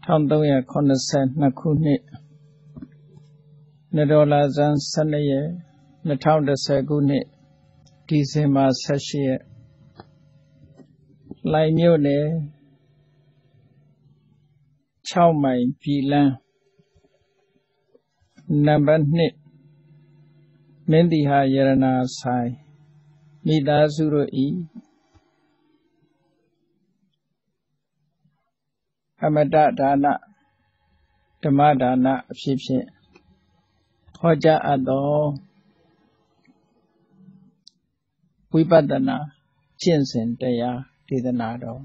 1382 ခုနှစ်နဒေါ်လာဇန်12ရက်2010ခုနှစ်ဒီဇင်ဘာ18ရက်လိုင်မြို့နယ်6မိုင်ပြည်လန်းနံပါတ်2မင်းတီဟာရတနာဆိုင်မိသားစုတို့ဤအမတဒါနဓမ္မဒါနအဖြစ်ဖြင့်ဟောကြားအပ်သောဝိပဿနာကျင့်စဉ်တရားဒေသနာတော်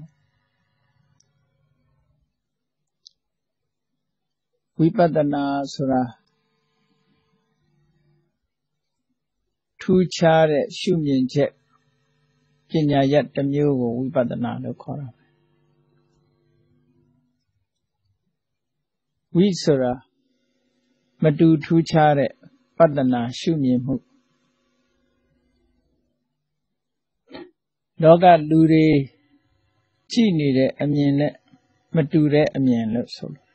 ဝိပဿနာဆိုတာထူးခြားတဲ့ရှုမြင်ချက်ပညာရပ်တစ်မျိုးကိုဝိပဿနာလို့ခေါ်တာဝိဆိုတာမတူထူးခြားတဲ့ပဿနာရှုမြင်မှုလောကလူတွေကြည့်နေတဲ့အမြင်နဲ့မတူတဲ့အမြင်လို့ဆိုလို့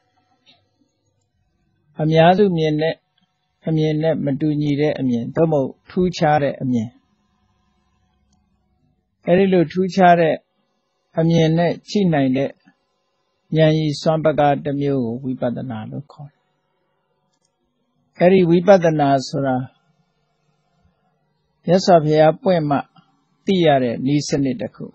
အများစုမြင်တဲ့အမြင်နဲ့မတူညီတဲ့အမြင်သို့မဟုတ်ထူးခြားတဲ့အမြင်အဲဒီလိုထူးခြားတဲ့အမြင်နဲ့ကြည့်နိုင်တဲ့ဉာဏ်ရည်စွမ်းပကားတစ်မျိုးကိုဝိပဿနာလို့ခေါ်တယ်။အဲဒီဝိပဿနာဆိုတာမြတ်စွာဘုရားပွင့်မှသိရတဲ့နည်းစနစ်တစ်ခု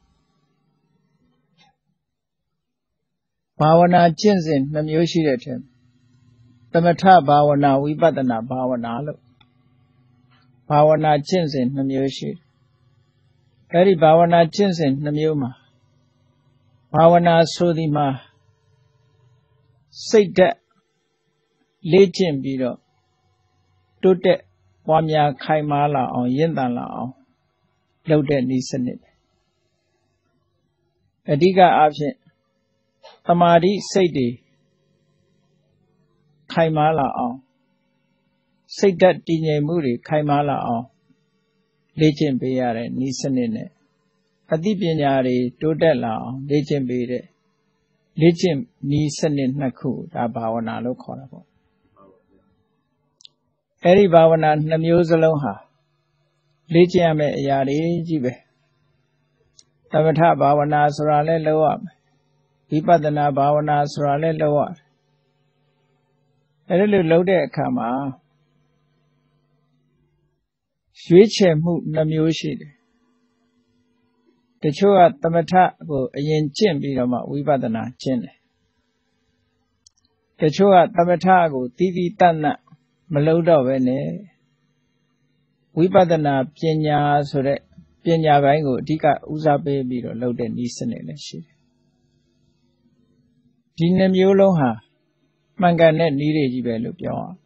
ဘာဝနာကျင့်စဉ်2မျိုးရှိတဲ့ထဲသမထဘာဝနာဝိပဿနာဘာဝနာလို့ဘာဝနာကျင့်စဉ်2မျိုးရှိတယ်။အဲဒီဘာဝနာကျင့်စဉ်2မျိုးမှာဘာဝနာဆိုဒီမှာစိတ်ဓာတ်လေ့ကျင့်ပြီးတော့တိုးတက်ပွားများခိုင်မာလာအောင်ရင့်တန်လာအောင်လုပ်တဲ့နည်းစနစ်အဓိကအားဖြင့်သမာဓိစိတ်တွေခိုင်မာလာအောင်စိတ်ဓာတ်တည်ငြိမ်မှုတွေခိုင်မာလာအောင်လေ့ကျင့်ပေးရတဲ့နည်းစနစ်နဲ့အသိပညာတွေတိုးတက်လာအောင်လေ့ကျင့်ပေးတဲ့လေ့ကျင့်နည်းစနစ်2ခုဒါဘာဝနာလို့ခေါ်တာပေါ့အဲဒီဘာဝနာ2မျိုးစလုံးဟာလေ့ကျင့်ရမယ့်အရာတွေကြီးပဲသမထဘာဝနာဆိုတာလည်းလုပ်ရမယ်ဝိပဿနာဘာဝနာဆိုတာလည်းလုပ်ရတယ်အဲဒီလိုလုပ်တဲ့အခါမှာရွေးချယ်မှု2မျိုးရှိတယ်တချို့ကသမထကိုအရင်ကျင့်ပြီးတော့မှဝိပဿနာကျင့်တယ်တချို့ကသမထကိုသီးသီးတတ်တတ်မလုပ်တော့ပဲနဲ့ဝိပဿနာပညာဆိုတဲ့ပညာပိုင်းကိုအဓိကဦးစားပေးပြီးတော့လုပ်တဲ့နည်းစနစ်လည်းရှိတယ်ဒီ2မျိုးလုံးဟာမှန်ကန်တဲ့နည်းတွေကြီးပဲလို့ပြောအောင်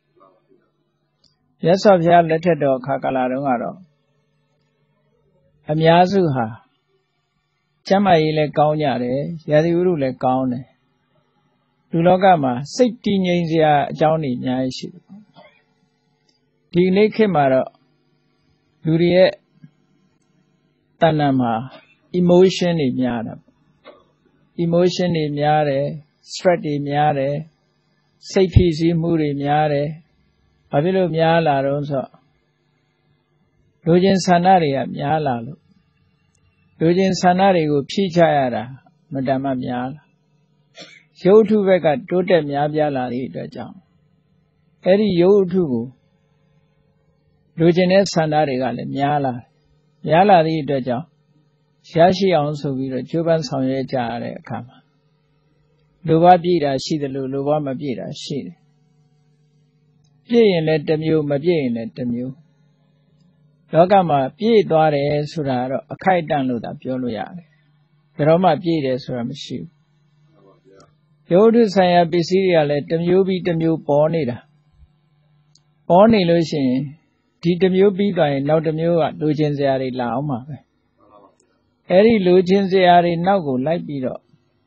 ရသော်ဘုရားလက်ထက်တော်အခါကာလတုန်းကတော့အများစုဟာကျမ်းမာရေးလည်းကောင်းကြတယ်ရာသီဥတုလည်းကောင်းတယ်လူလောကမှာစိတ်တည်ငြိမ်စရာအကြောင်းတွေအများကြီးရှိတယ်ဒီနေ့ခေတ်မှာတော့လူတွေရဲ့တဏ္ဍာမှာ emotion တွေများတာ emotion တွေများတယ် stress တွေများတယ်စိတ်ဖိစီးမှုတွေများတယ်ဘာဖြစ်လို့များလာတော့ဆိုလူချင်းဆန္ဒတွေကများလာလို့လူချင်းဆန္ဒတွေကိုဖြည့်ချရတာမတမများလာရုပ်ထုဘက်ကတိုးတက်များပြားလာတဲ့အတွက်ကြောင့်အဲ့ဒီရုပ်ထုကိုလူချင်းတဲ့ဆန္ဒတွေကလည်းများလာတဲ့အတွက်ကြောင့်ရရှိအောင်ဆိုပြီးတော့ကြိုးပမ်းဆောင်ရွက်ကြရတဲ့အခါမှာလိုဘပြည့်တာရှိတယ်လို့လိုဘမပြည့်တာရှိတယ်ပြည့်ရင်လည်းတစ်မျိုးမပြည့်ရင်လည်းတစ်မျိုးလောကမှာပြည့်သွားတယ်ဆိုတာတော့အခိုက်အတန့်လို့သာပြောလို့ရတယ်ဘယ်တော့မှပြည့်တယ်ဆိုတာမရှိဘူးရုပ်ထုဆိုင်ရာပစ္စည်းတွေကလည်းတစ်မျိုးပြီးတစ်မျိုးပေါ်နေတာပေါ်နေလို့ရှိရင်ဒီတစ်မျိုးပြီးသွားရင်နောက်တစ်မျိုးကလိုချင်စရာတွေလာအောင်ပါပဲအဲ့ဒီလိုချင်စရာတွေနောက်ကိုလိုက်ပြီးတော့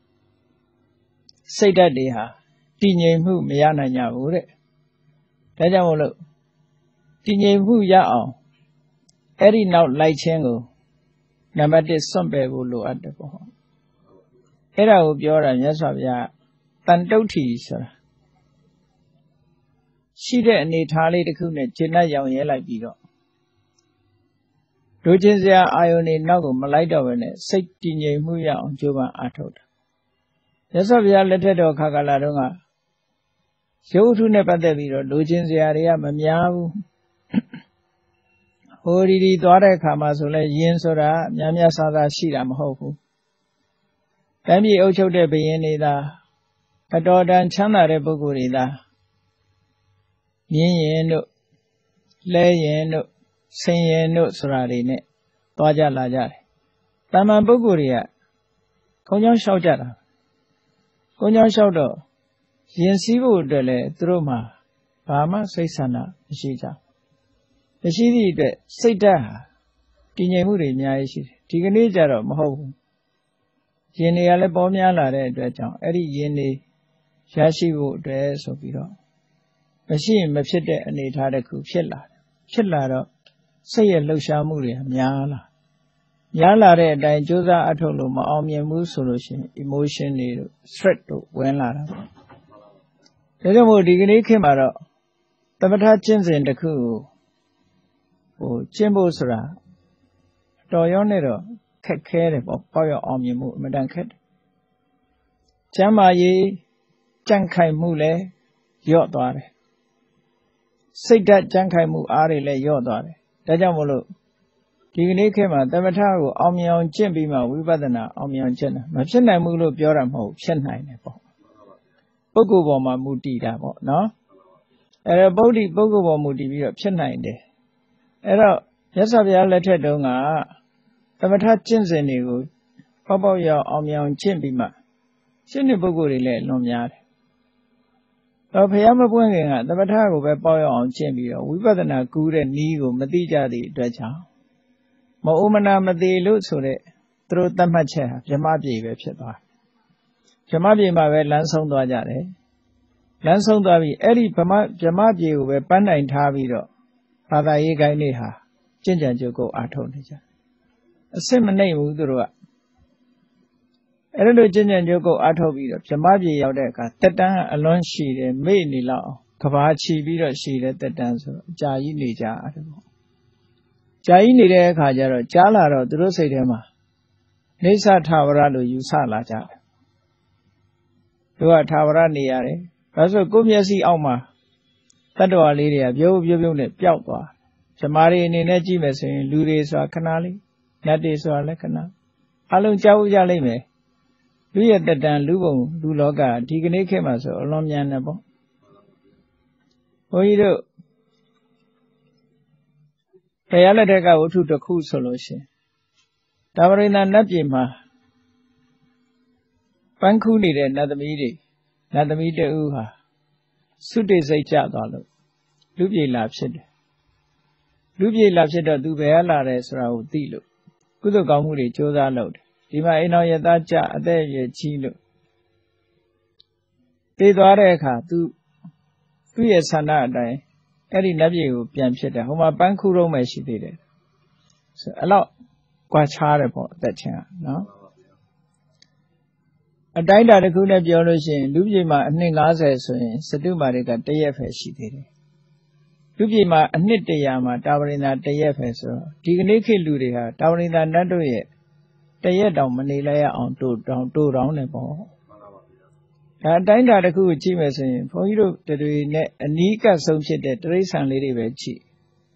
စိတ်ဓာတ်တွေဟာတည်ငြိမ်မှုမရနိုင်ကြဘူးတဲ့ဒါကြောင့်မို့လို့တည်ငြိမ်မှုရအောင်အဲ့ဒီနောက်လိုက်ခြင်းကိုနံပါတ်1စွန့်ပယ်ဖို့လိုအပ်တယ်ပေါ့အဲ့ဒါကိုပြောတာမြတ်စွာဘုရားတန်တုတ်ထီဆိုတာရှိတဲ့အနေထားလေးတစ်ခုနဲ့ကျင့်တတ်ရောင်ရဲလိုက်ပြီးတော့လိုချင်စရာအာယုန်တွေနောက်ကိုမလိုက်တော့ဘဲနဲ့စိတ်တည်ငြိမ်မှုရအောင်ကြိုးပမ်းအားထုတ်တာမြတ်စွာဘုရားလက်ထက်တော်ခါကာလတုန်းကရုပ်ထုနဲ့ပတ်သက်ပြီးတော့လိုချင်စရာတွေကမများဘူးဟိုဒီသွားတဲ့အခါမှာဆိုလဲယင်ဆိုတာများများဆဆရှိတာမဟုတ်ဘူးတမ်းပြည်အုပ်ချုပ်တဲ့ဘုရင်တွေသာအတော်တန်ချမ်းသာတဲ့ပုဂ္ဂိုလ်တွေသာမြင်းရင်တို့လဲရင်တို့ဆင်းရင်တို့ဆိုတာတွေနဲ့သွားကြလာကြတယ်။တာမန်ပုဂ္ဂိုလ်တွေကကုန်းချောင်းလျှောက်ကြတာ။ကုန်းချောင်းလျှောက်တော့ရင်စည်းဖို့အတွက်လည်းသူတို့မှာဘာမှစိတ်ဆန္ဒမရှိကြဘူး။မရှိသည့်အတွက်စိတ်ဓာတ်ဟာတည်ငြိမ်မှုတွေအများကြီးရှိတယ်။ဒီကနေ့ကျတော့မဟုတ်ဘူး။ရင်တွေကလည်းပေါ်များလာတဲ့အတွက်ကြောင့်အဲ့ဒီရင်တွေရရှိဖို့အတွက်ဆိုပြီးတော့မရှိရင်မဖြစ်တဲ့အနေအထားတစ်ခုဖြစ်လာတယ်။ဖြစ်လာတော့စိတ်ရဲ့လှုပ်ရှားမှုတွေများလာတဲ့အတိုင်းကြိုးစားအထုတ်လို့မအောင်မြင်ဘူးဆိုလို့ရှိရင် emotion တွေတို့ stress တို့ဝင်လာတာပေါ့။ဒါကြောင့်မို့ဒီကနေ့ခေတ်မှာတော့သမထကျင့်စဉ်တစ်ခုကိုကျင့်ဖို့ဆိုတာတော်ရောနဲ့တော့ခက်ခဲတယ်ပေါ့ပေါ့ရောက်အောင်မြင်မှုအမှန်တန်ခက်တယ်။ကျမ်းမာရေးကြံ့ခိုင်မှုလည်းလျော့သွားတယ်။စိတ်ဓာတ်ကြံ့ခိုင်မှုအားတွေလည်းလျော့သွားတယ်။ဒါကြောင့်မို့လို့ဒီကနေ့ခေတ်မှာသမထကိုအောင်မြင်အောင်ကျင့်ပြီးမှဝိပဿနာအောင်မြင်အောင်ကျင့်တာမဖြစ်နိုင်ဘူးလို့ပြောတာမဟုတ်ဖြစ်နိုင်တယ်ပေါ့ပုဂ္ဂိုလ်ပေါ်မှာမူတည်တာပေါ့နော်အဲ့တော့ပုဂ္ဂိုလ်ပေါ်မူတည်ပြီးတော့ဖြစ်နိုင်တယ်အဲ့တော့မြတ်စွာဘုရားလက်ထက်တုန်းကသမထကျင့်စဉ်တွေကိုပေါ့ရောက်အောင်မြင်အောင်ကျင့်ပြီးမှရှင်းတဲ့ပုဂ္ဂိုလ်တွေလည်းလွန်များတယ်တော့ဘုရားမပွင့်ခင်ကသမထကိုပဲပေါ့ရောက်အောင်ကျင့်ပြီးတော့ဝိပဿနာကူးတဲ့နည်းကိုမသိကြသည့်အတွက်ကြောင့်မအိုမနာမသေးလို့ဆိုတဲ့သူတို့သတ်မှတ်ချက်ဟာဗြဟ္မပြေပဲဖြစ်သွားဗြဟ္မပြေမှာပဲလမ်းဆုံးသွားကြတယ်လမ်းဆုံးသွားပြီးအဲ့ဒီဗြဟ္မပြေကိုပဲပန်းတိုင်ထားပြီးတော့ဘာသာရေးကိုင်းတွေဟာကျင့်ကြံကြုတ်ကိုအားထုတ်နေကြအစစ်မနှိမ့်ဘူးသူတို့ကအဲ့လိုကျင့်ကြံကြုတ်ကိုအားထုတ်ပြီးတော့ဗြဟ္မပြေရောက်တဲ့အခါတက်တန်းအလွန်ရှိတယ်မေ့နေလောက်အောင်ကဘာချီပြီးတော့ရှိတဲ့တက်တန်းဆိုတော့အကြာကြီးနေကြရတယ်ပေါ့ကြာကြီးနေတဲ့အခါကျတော့ကြားလာတော့သူတို့စိတ်ထဲမှာနေဆထာဝရလို့ယူဆလာကြတယ်တို့ကထာဝရနေရတယ်ဒါဆိုကိုယ့်မျက်စိအောက်မှာတတ္တဝါလေးတွေကပြုံးနဲ့ပျောက်သွားဇမားတွေအနေနဲ့ကြည့်မယ်ဆိုရင်လူတွေဆိုတာခဏလေးနတ်တွေဆိုတာလည်းခဏအလုံးကြောက်ကြလိမ့်မယ်လူရဲ့တတန်လူပုံလူလောကဒီကနေ့ခေတ်မှာဆိုအလွန်မြန်တယ်ပေါ့ဘုန်းကြီးတို့ဘုရားလက်ထက်ကဝတ္ထုတစ်ခုဆိုလို့ရှိရင်တာဝရိန္ဒနတ်ပြည်မှာပန်းခူးနေတဲ့နတ်သမီးတဦးဟာသုတေစိတ်ကျသွားလို့လူပြေလာဖြစ်တယ်လူပြေလာဖြစ်တော့သူဘယ်လာတယ်ဆိုတာကိုသိလို့ကုသိုလ်ကောင်းမှုတွေကြိုးစားလုပ်တယ်ဒီမှာအိမ်တော်ရသားကြအသက်အရွယ်ကြီးလို့သိသွားတဲ့အခါသူ့ရဲ့ဆန္ဒအတိုင်းအဲ့ဒီနတ်ပြည်ကိုပြန်ဖြစ်တယ်ဟိုမှာပန်းခူးတော့မှရှိသေးတယ်ဆိုအဲ့လောက်ကွာခြားတယ်ပေါ့အသက်ချင်းကနော်အတိုင်းအတာတစ်ခုနဲ့ပြောလို့ရှိရင်လူပြည်မှာအနှစ်90ဆိုရင်စတုမာရိကတရက်ပဲရှိသေးတယ်လူပြည်မှာအနှစ်100မှာတာဝရိန္ဒတရက်ပဲဆိုတော့ဒီကနေ့ခေတ်လူတွေဟာတာဝရိန္ဒနတ်တို့ရဲ့တရက်တောင်မနေလိုက်ရအောင်တိုးတောင်းနေပေါ့ဒါအတိုင်းအတာတစ်ခုကိုကြည့်မယ်ဆိုရင်ဘုန်းကြီးတို့တွေနဲ့အနီးကပ်ဆုံးဖြစ်တဲ့တိရစ္ဆာန်လေးတွေပဲကြည့်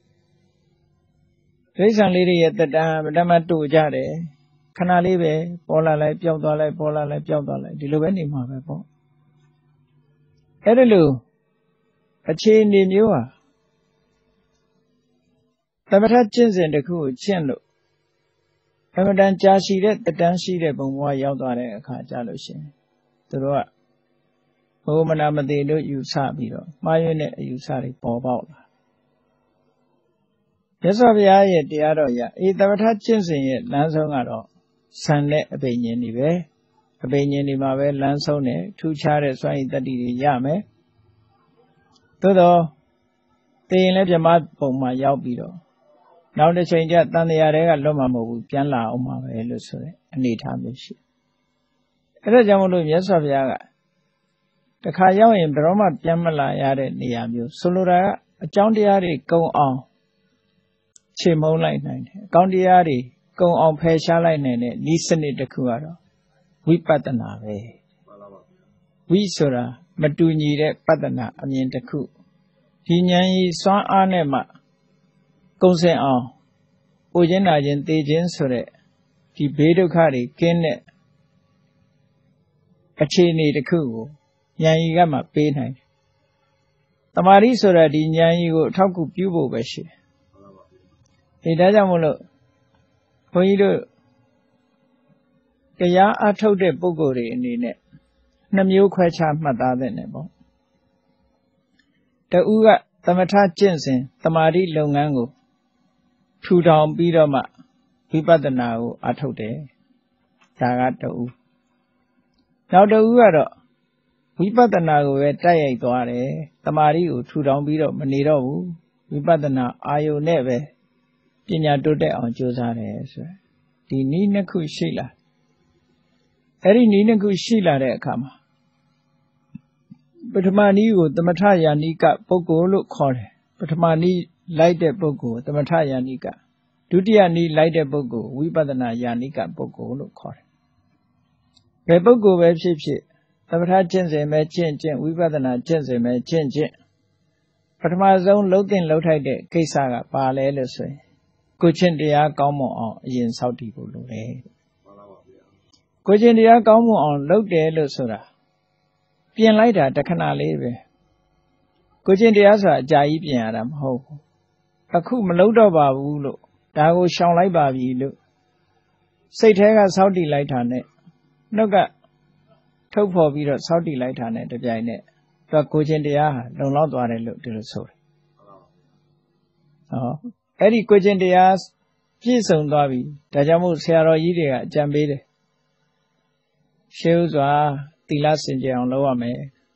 တိရစ္ဆာန်လေးတွေရဲ့တက်တမ်းဗဒမတူကြတယ်ခဏလေးပဲပေါ်လာလိုက်ပျောက်သွားလိုက်ပေါ်လာလိုက်ပျောက်သွားလိုက်ဒီလိုပဲနေမှာပဲပေါ့အဲ့ဒါလို့အခြေအနေမျိုးဟာသမထကျင့်စဉ်တစ်ခုကိုကျင့်လို့အမှန်တန်ကြာရှိတဲ့တက်တမ်းရှိတဲ့ဘုံဘဝရောက်သွားတဲ့အခါကြလို့ရှိရင်သူတို့ကဘုံမနာမသေးလို့ယူဆပြီးတော့မှားယွင်းတဲ့အယူဆတွေပေါ်ပေါက်လာမြတ်စွာဘုရားရဲ့တရားတော်ရသမထကျင့်စဉ်ရဲ့လမ်းဆုံးကတော့ဆန်တဲ့အဘိညာဉ်တွေပဲအဘိညာဉ်တွေမှာပဲလမ်းဆုံးတယ်ထူးခြားတဲ့စွမ်းရည်တတ္တိတွေရမယ်သို့တော့သိရင်လည်းဗြဟ္မပုံမှာရောက်ပြီးတော့နောက်တစ်ချိန်ကျတန်တရားတွေကလွတ်မှာမဟုတ်ဘူးပြန်လာအောင်မှာပဲလို့ဆိုတဲ့အနေအထားမျိုးရှိအဲ့ဒါကြောင့်မလို့မြတ်စွာဘုရားကတခါရောက်ရင်ဘယ်တော့မှပြန်မလာရတဲ့နေရာမျိုးဆိုလိုတာကအကြောင်းတရားတွေကုံအောင်ခြေမုံလိုက်နိုင်တယ်အကြောင်းတရားတွေကုံအောင်ဖယ်ရှားလိုက်နိုင်တဲ့ဤစနစ်တစ်ခုကတော့ဝိပဿနာပဲဝိဆိုတာမတူညီတဲ့ပဿနာအမြင်တစ်ခုဒီဉာဏ်ကြီးစွမ်းအားနဲ့မှကုံစင်အောင်ပူခြင်းနာခြင်းသိခြင်းဆိုတဲ့ဒီဘေးဒုက္ခတွေကင်းတဲ့အခြေအနေတစ်ခုကိုဉာဏ်ကြီးကမှပေးနိုင်တယ်။တမာရီဆိုတာဒီဉာဏ်ကြီးကိုအထောက်အကူပြုဖို့ပဲရှိတယ်။ဒါကြောင့်မို့လို့ဘုန်းကြီးတို့တရားအထုတ်တဲ့ပုဂ္ဂိုလ်တွေအနေနဲ့နှစ်မျိုးခွဲခြားမှတ်သားသင့်တယ်ပေါ့။တဦးကသမထကျင့်စဉ်တမာရီလုပ်ငန်းကိုထူထောင်ပြီးတော့မှဝိပဿနာကိုအထုတ်တယ်။ဒါကတဦး။နောက်တဦးကတော့ဝိပဿနာကိုပဲတိုက်ရိုက်သွားတယ်။တမာရီကိုထူထောင်ပြီးတော့မနေတော့ဘူး။ဝိပဿနာအာယုန်နဲ့ပဲပညာတိုးတက်အောင်ကြိုးစားတယ်ဆိုရယ်ဒီနည်းနှစ်ခုရှိလာအဲ့ဒီနည်းနှစ်ခုရှိလာတဲ့အခါမှာပထမနည်းကိုသမထယာနိကပုဂ္ဂိုလ်လို့ခေါ်တယ်ပထမနည်းလိုက်တဲ့ပုဂ္ဂိုလ်သမထယာနိကဒုတိယနည်းလိုက်တဲ့ပုဂ္ဂိုလ်ဝိပဿနာယာနိကပုဂ္ဂိုလ်လို့ခေါ်တယ်ဘယ်ပုဂ္ဂိုလ်ပဲဖြစ်ဖြစ်သမထကျင့်စဉ်ပဲကျင့်ဝိပဿနာကျင့်စဉ်ပဲကျင့်ပထမဆုံးလှုပ်တင်လှုပ်ထိုက်တဲ့ကိစ္စကပါလဲလို့ဆိုရင်ကိုချင်းတရားကောင်းမွန်အောင်အရင်စောင့်တည်ဖို့လိုတယ်မှန်ပါပါဗျာကိုချင်းတရားကောင်းမွန်အောင်လုပ်တယ်လို့ဆိုတာပြင်လိုက်တာတခဏလေးပဲကိုချင်းတရားဆိုတာအကြာကြီးပြင်ရတာမဟုတ်ဘူးအခုမလုပ်တော့ပါဘူးလို့ဒါကိုရှောင်လိုက်ပါပြီလို့စိတ်ထဲကစောင့်တည်လိုက်တာနဲ့နှုတ်ကထုတ်ဖော်ပြီးတော့စောင့်တည်လိုက်တာနဲ့တပြိုင်နက်သူကကိုချင်းတရားဟာလုံလောက်သွားတယ်လို့ဒီလိုဆိုတယ်ဟောအဲ့ဒီကိုချင်းတရားပြည့်စုံသွားပြီဒါကြောင့်မို့ဆရာတော်ကြီးတွေကအကြံပေးတယ်ရှေးဥစွာသီလစင်ကြယ်အောင်လုပ်ရမယ်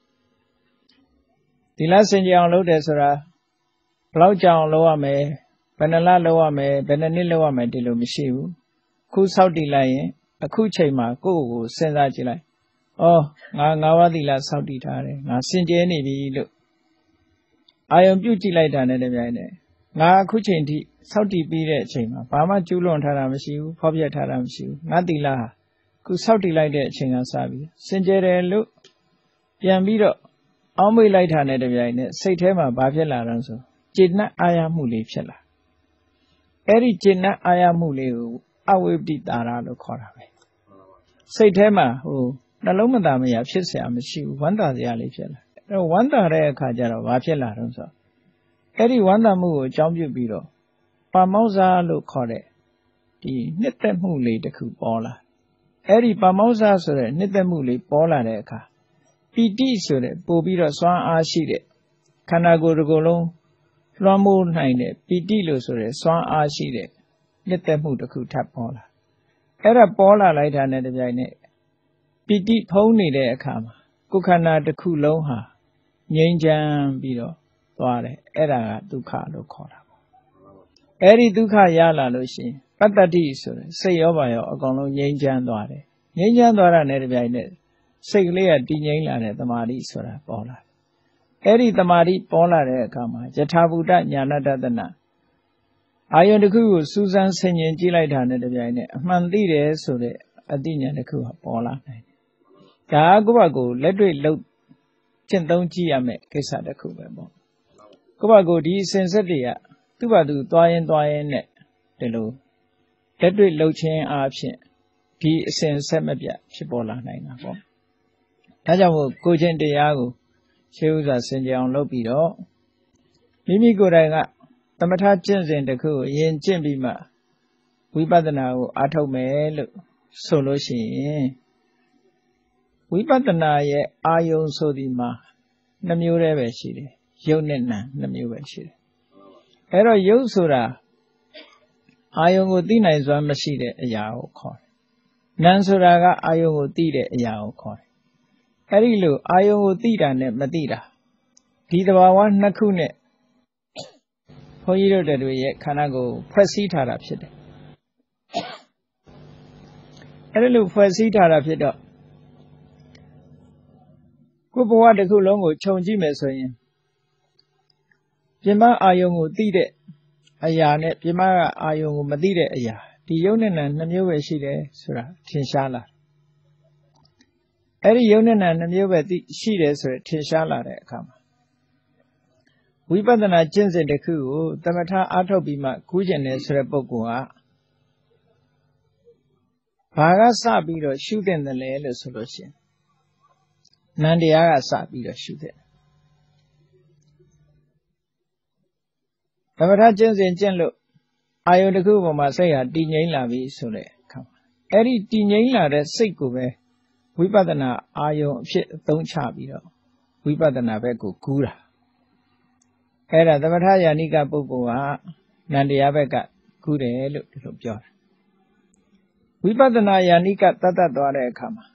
သီလစင်ကြယ်အောင်လုပ်တယ်ဆိုတာဘယ်လောက်ကြာအောင်လုပ်ရမယ်ဘယ်နှလလုပ်ရမယ်ဘယ်နှစ်နှစ်လုပ်ရမယ်ဒီလိုမရှိဘူးခုစောင့်တည်လိုက်ရင်အခုချိန်မှာကိုယ့်ကိုယ်စဉ်းစားကြည့်လိုက်ဩငါဝါသီလစောင့်တည်ထားတယ်ငါစင်ကြယ်နေပြီလို့အာယုံပြုတ်ကြည့်လိုက်တာနဲ့တပြိုင်နက်ငါအခုချိန်ထိစောင့်တည်ပြီးတဲ့အချိန်မှာဘာမှကျူးလွန်ထားတာမရှိဘူးဖောက်ပြက်ထားတာမရှိဘူးငါသီလဟာခုစောင့်တည်လိုက်တဲ့အချိန်ကစပြီးစင်ကြယ်တယ်လို့ပြန်ပြီးတော့အောင်းမိတ်လိုက်တာနဲ့တပြိုင်နက်စိတ်ထဲမှာဘာဖြစ်လာတော့ဆိုကျေနပ်အာရမှုလေးဖြစ်လာအဲ့ဒီကျေနပ်အာရမှုလေးကိုအဝိပတိတာရလို့ခေါ်တာပဲစိတ်ထဲမှာနှလုံးမသားမရဖြစ်เสียမရှိဘူးဝမ်းသာစရာလေးဖြစ်လာအဲ့ဝမ်းသာတဲ့အခါကျတော့ဘာဖြစ်လာတော့ဆိုအဲ့ဒီဝမ်းသာမှုကိုအကြောင်းပြုပြီးတော့ပါမောဇ္ဇာလို့ခေါ်တဲ့ဒီနှစ်သက်မှုလေးတစ်ခုပေါ်လာအဲ့ဒီပါမောဇ္ဇာဆိုတဲ့နှစ်သက်မှုလေးပေါ်လာတဲ့အခါပီတိဆိုတဲ့ပို့ပြီးတော့စွမ်းအားရှိတဲ့ခန္ဓာကိုယ်တစ်ခုလုံးလွှမ်းမိုးနိုင်တဲ့ပီတိလို့ဆိုတဲ့စွမ်းအားရှိတဲ့နှစ်သက်မှုတစ်ခုထပ်ပေါ်လာအဲ့ဒါပေါ်လာလိုက်တာနဲ့တပြိုင်နက်ပီတိဖုံးနေတဲ့အခါမှာကိုယ်ခန္ဓာတစ်ခုလုံးဟာငြိမ်းချမ်းပြီးတော့သွားတယ်အဲ့ဒါကဒုက္ခလို့ခေါ်တာပေါ့အဲ့ဒီဒုက္ခရလာလို့ရှိရင်ပတ္တတိဆိုတဲ့စိတ်ရောပါရောအကုန်လုံးငြိမ်းချမ်းသွားတယ်ငြိမ်းချမ်းသွားတာနဲ့တပြိုင်နက်စိတ်ကလေးကတည်ငြိမ်လာတဲ့သမာဓိဆိုတာပေါ်လာအဲ့ဒီသမာဓိပေါ်လာတဲ့အခါမှာယထာဘူတညာဏတတနာအာယုန်တစ်ခုကိုစူးစမ်းဆင်ခြင်ကြည့်လိုက်တာနဲ့တပြိုင်နက်အမှန်သိတယ်ဆိုတဲ့အသိဉာဏ်တစ်ခုကပေါ်လာနိုင်တယ်ဒါကကိုယ့်ဘက်ကိုလက်တွေ့လှုပ်ကျင့်သုံးကြည့်ရမယ်ကိစ္စတစ်ခုပဲပေါ့ကိုယ့်ဘက်ကိုဒီအစဉ်ဆက်တွေကသူ့ဘာသူသွားရင်နဲ့ဒီလိုလက်တွေ့လှုပ်ခြင်းအားဖြင့်ဒီအစဉ်ဆက်မပြတ်ဖြစ်ပေါ်လာနိုင်တာပေါ့ဒါကြောင့်မို့ကိုချင်းတရားကိုရှေးဥစွာစင်ကြယ်အောင်လုပ်ပြီးတော့မိမိကိုယ်တိုင်ကသမထကျင့်စဉ်တစ်ခုကိုအရင်ကျင့်ပြီးမှဝိပဿနာကိုအားထုတ်မယ်လို့ဆိုလို့ရှိရင်ဝိပဿနာရဲ့အာယုံဆိုဒီမှာနှမျိုးတည်းပဲရှိတယ်ရုပ်နဲ့နာမ်နှမျိုးပဲရှိတယ်အဲ့တော့ရုပ်ဆိုတာအာယုံကိုသိနိုင်စွမ်းမရှိတဲ့အရာကိုခေါ်တယ်နာမ်ဆိုတာကအာယုံကိုသိတဲ့အရာကိုခေါ်တယ်အဲ့ဒီလိုအာယုံကိုသိတာနဲ့မသိတာဒီသဘာဝနှစ်ခုနဲ့ဘုန်းကြီးတို့တွေရဲ့ခန္ဓာကိုယ်ဖွဲ့စည်းထားတာဖြစ်တယ်အဲ့ဒီလိုဖွဲ့စည်းထားတာဖြစ်တော့ကိုဘဝတစ်ခုလုံးကိုခြုံကြည့်မယ်ဆိုရင်ပြင်ပအာယုံကိုသိတဲ့အရာနဲ့ပြင်ပကအာယုံကိုမသိတဲ့အရာဒီယုံနဲ့နာနှစ်မျိုးပဲရှိတယ်ဆိုတာထင်ရှားလာအဲ့ဒီယုံနဲ့နာနှစ်မျိုးပဲရှိတယ်ဆိုရထင်ရှားလာတဲ့အခါမှာဝိပဿနာကျင့်စဉ်တစ်ခုကိုသမထအားထုတ်ပြီးမှကူးကျင်တယ်ဆိုတဲ့ပုဂ္ဂိုလ်ကဘာကစပြီးတော့ရှုတဲ့တယ်လဲလို့ဆိုလို့ရှိရင်နန္တရားကစပြီးတော့ရှုတဲ့သမထကျင့်စဉ်ကျင့်လို့အာယုတစ်ခုပေါ်မှာစိတ်ဟာတည်ငြိမ်လာပြီဆိုတဲ့အခါမှာအဲ့ဒီတည်ငြိမ်လာတဲ့စိတ်ကိုပဲဝိပဿနာအာယုအဖြစ်အသုံးချပြီးတော့ဝိပဿနာဘက်ကိုကူးတာအဲ့ဒါသမထယာနိကပုဂ္ဂိုလ်ကနန္တရားဘက်ကကူးတယ်လို့ဒီလိုပြောတယ်ဝိပဿနာယာနိကတတ်သွားတဲ့အခါမှာ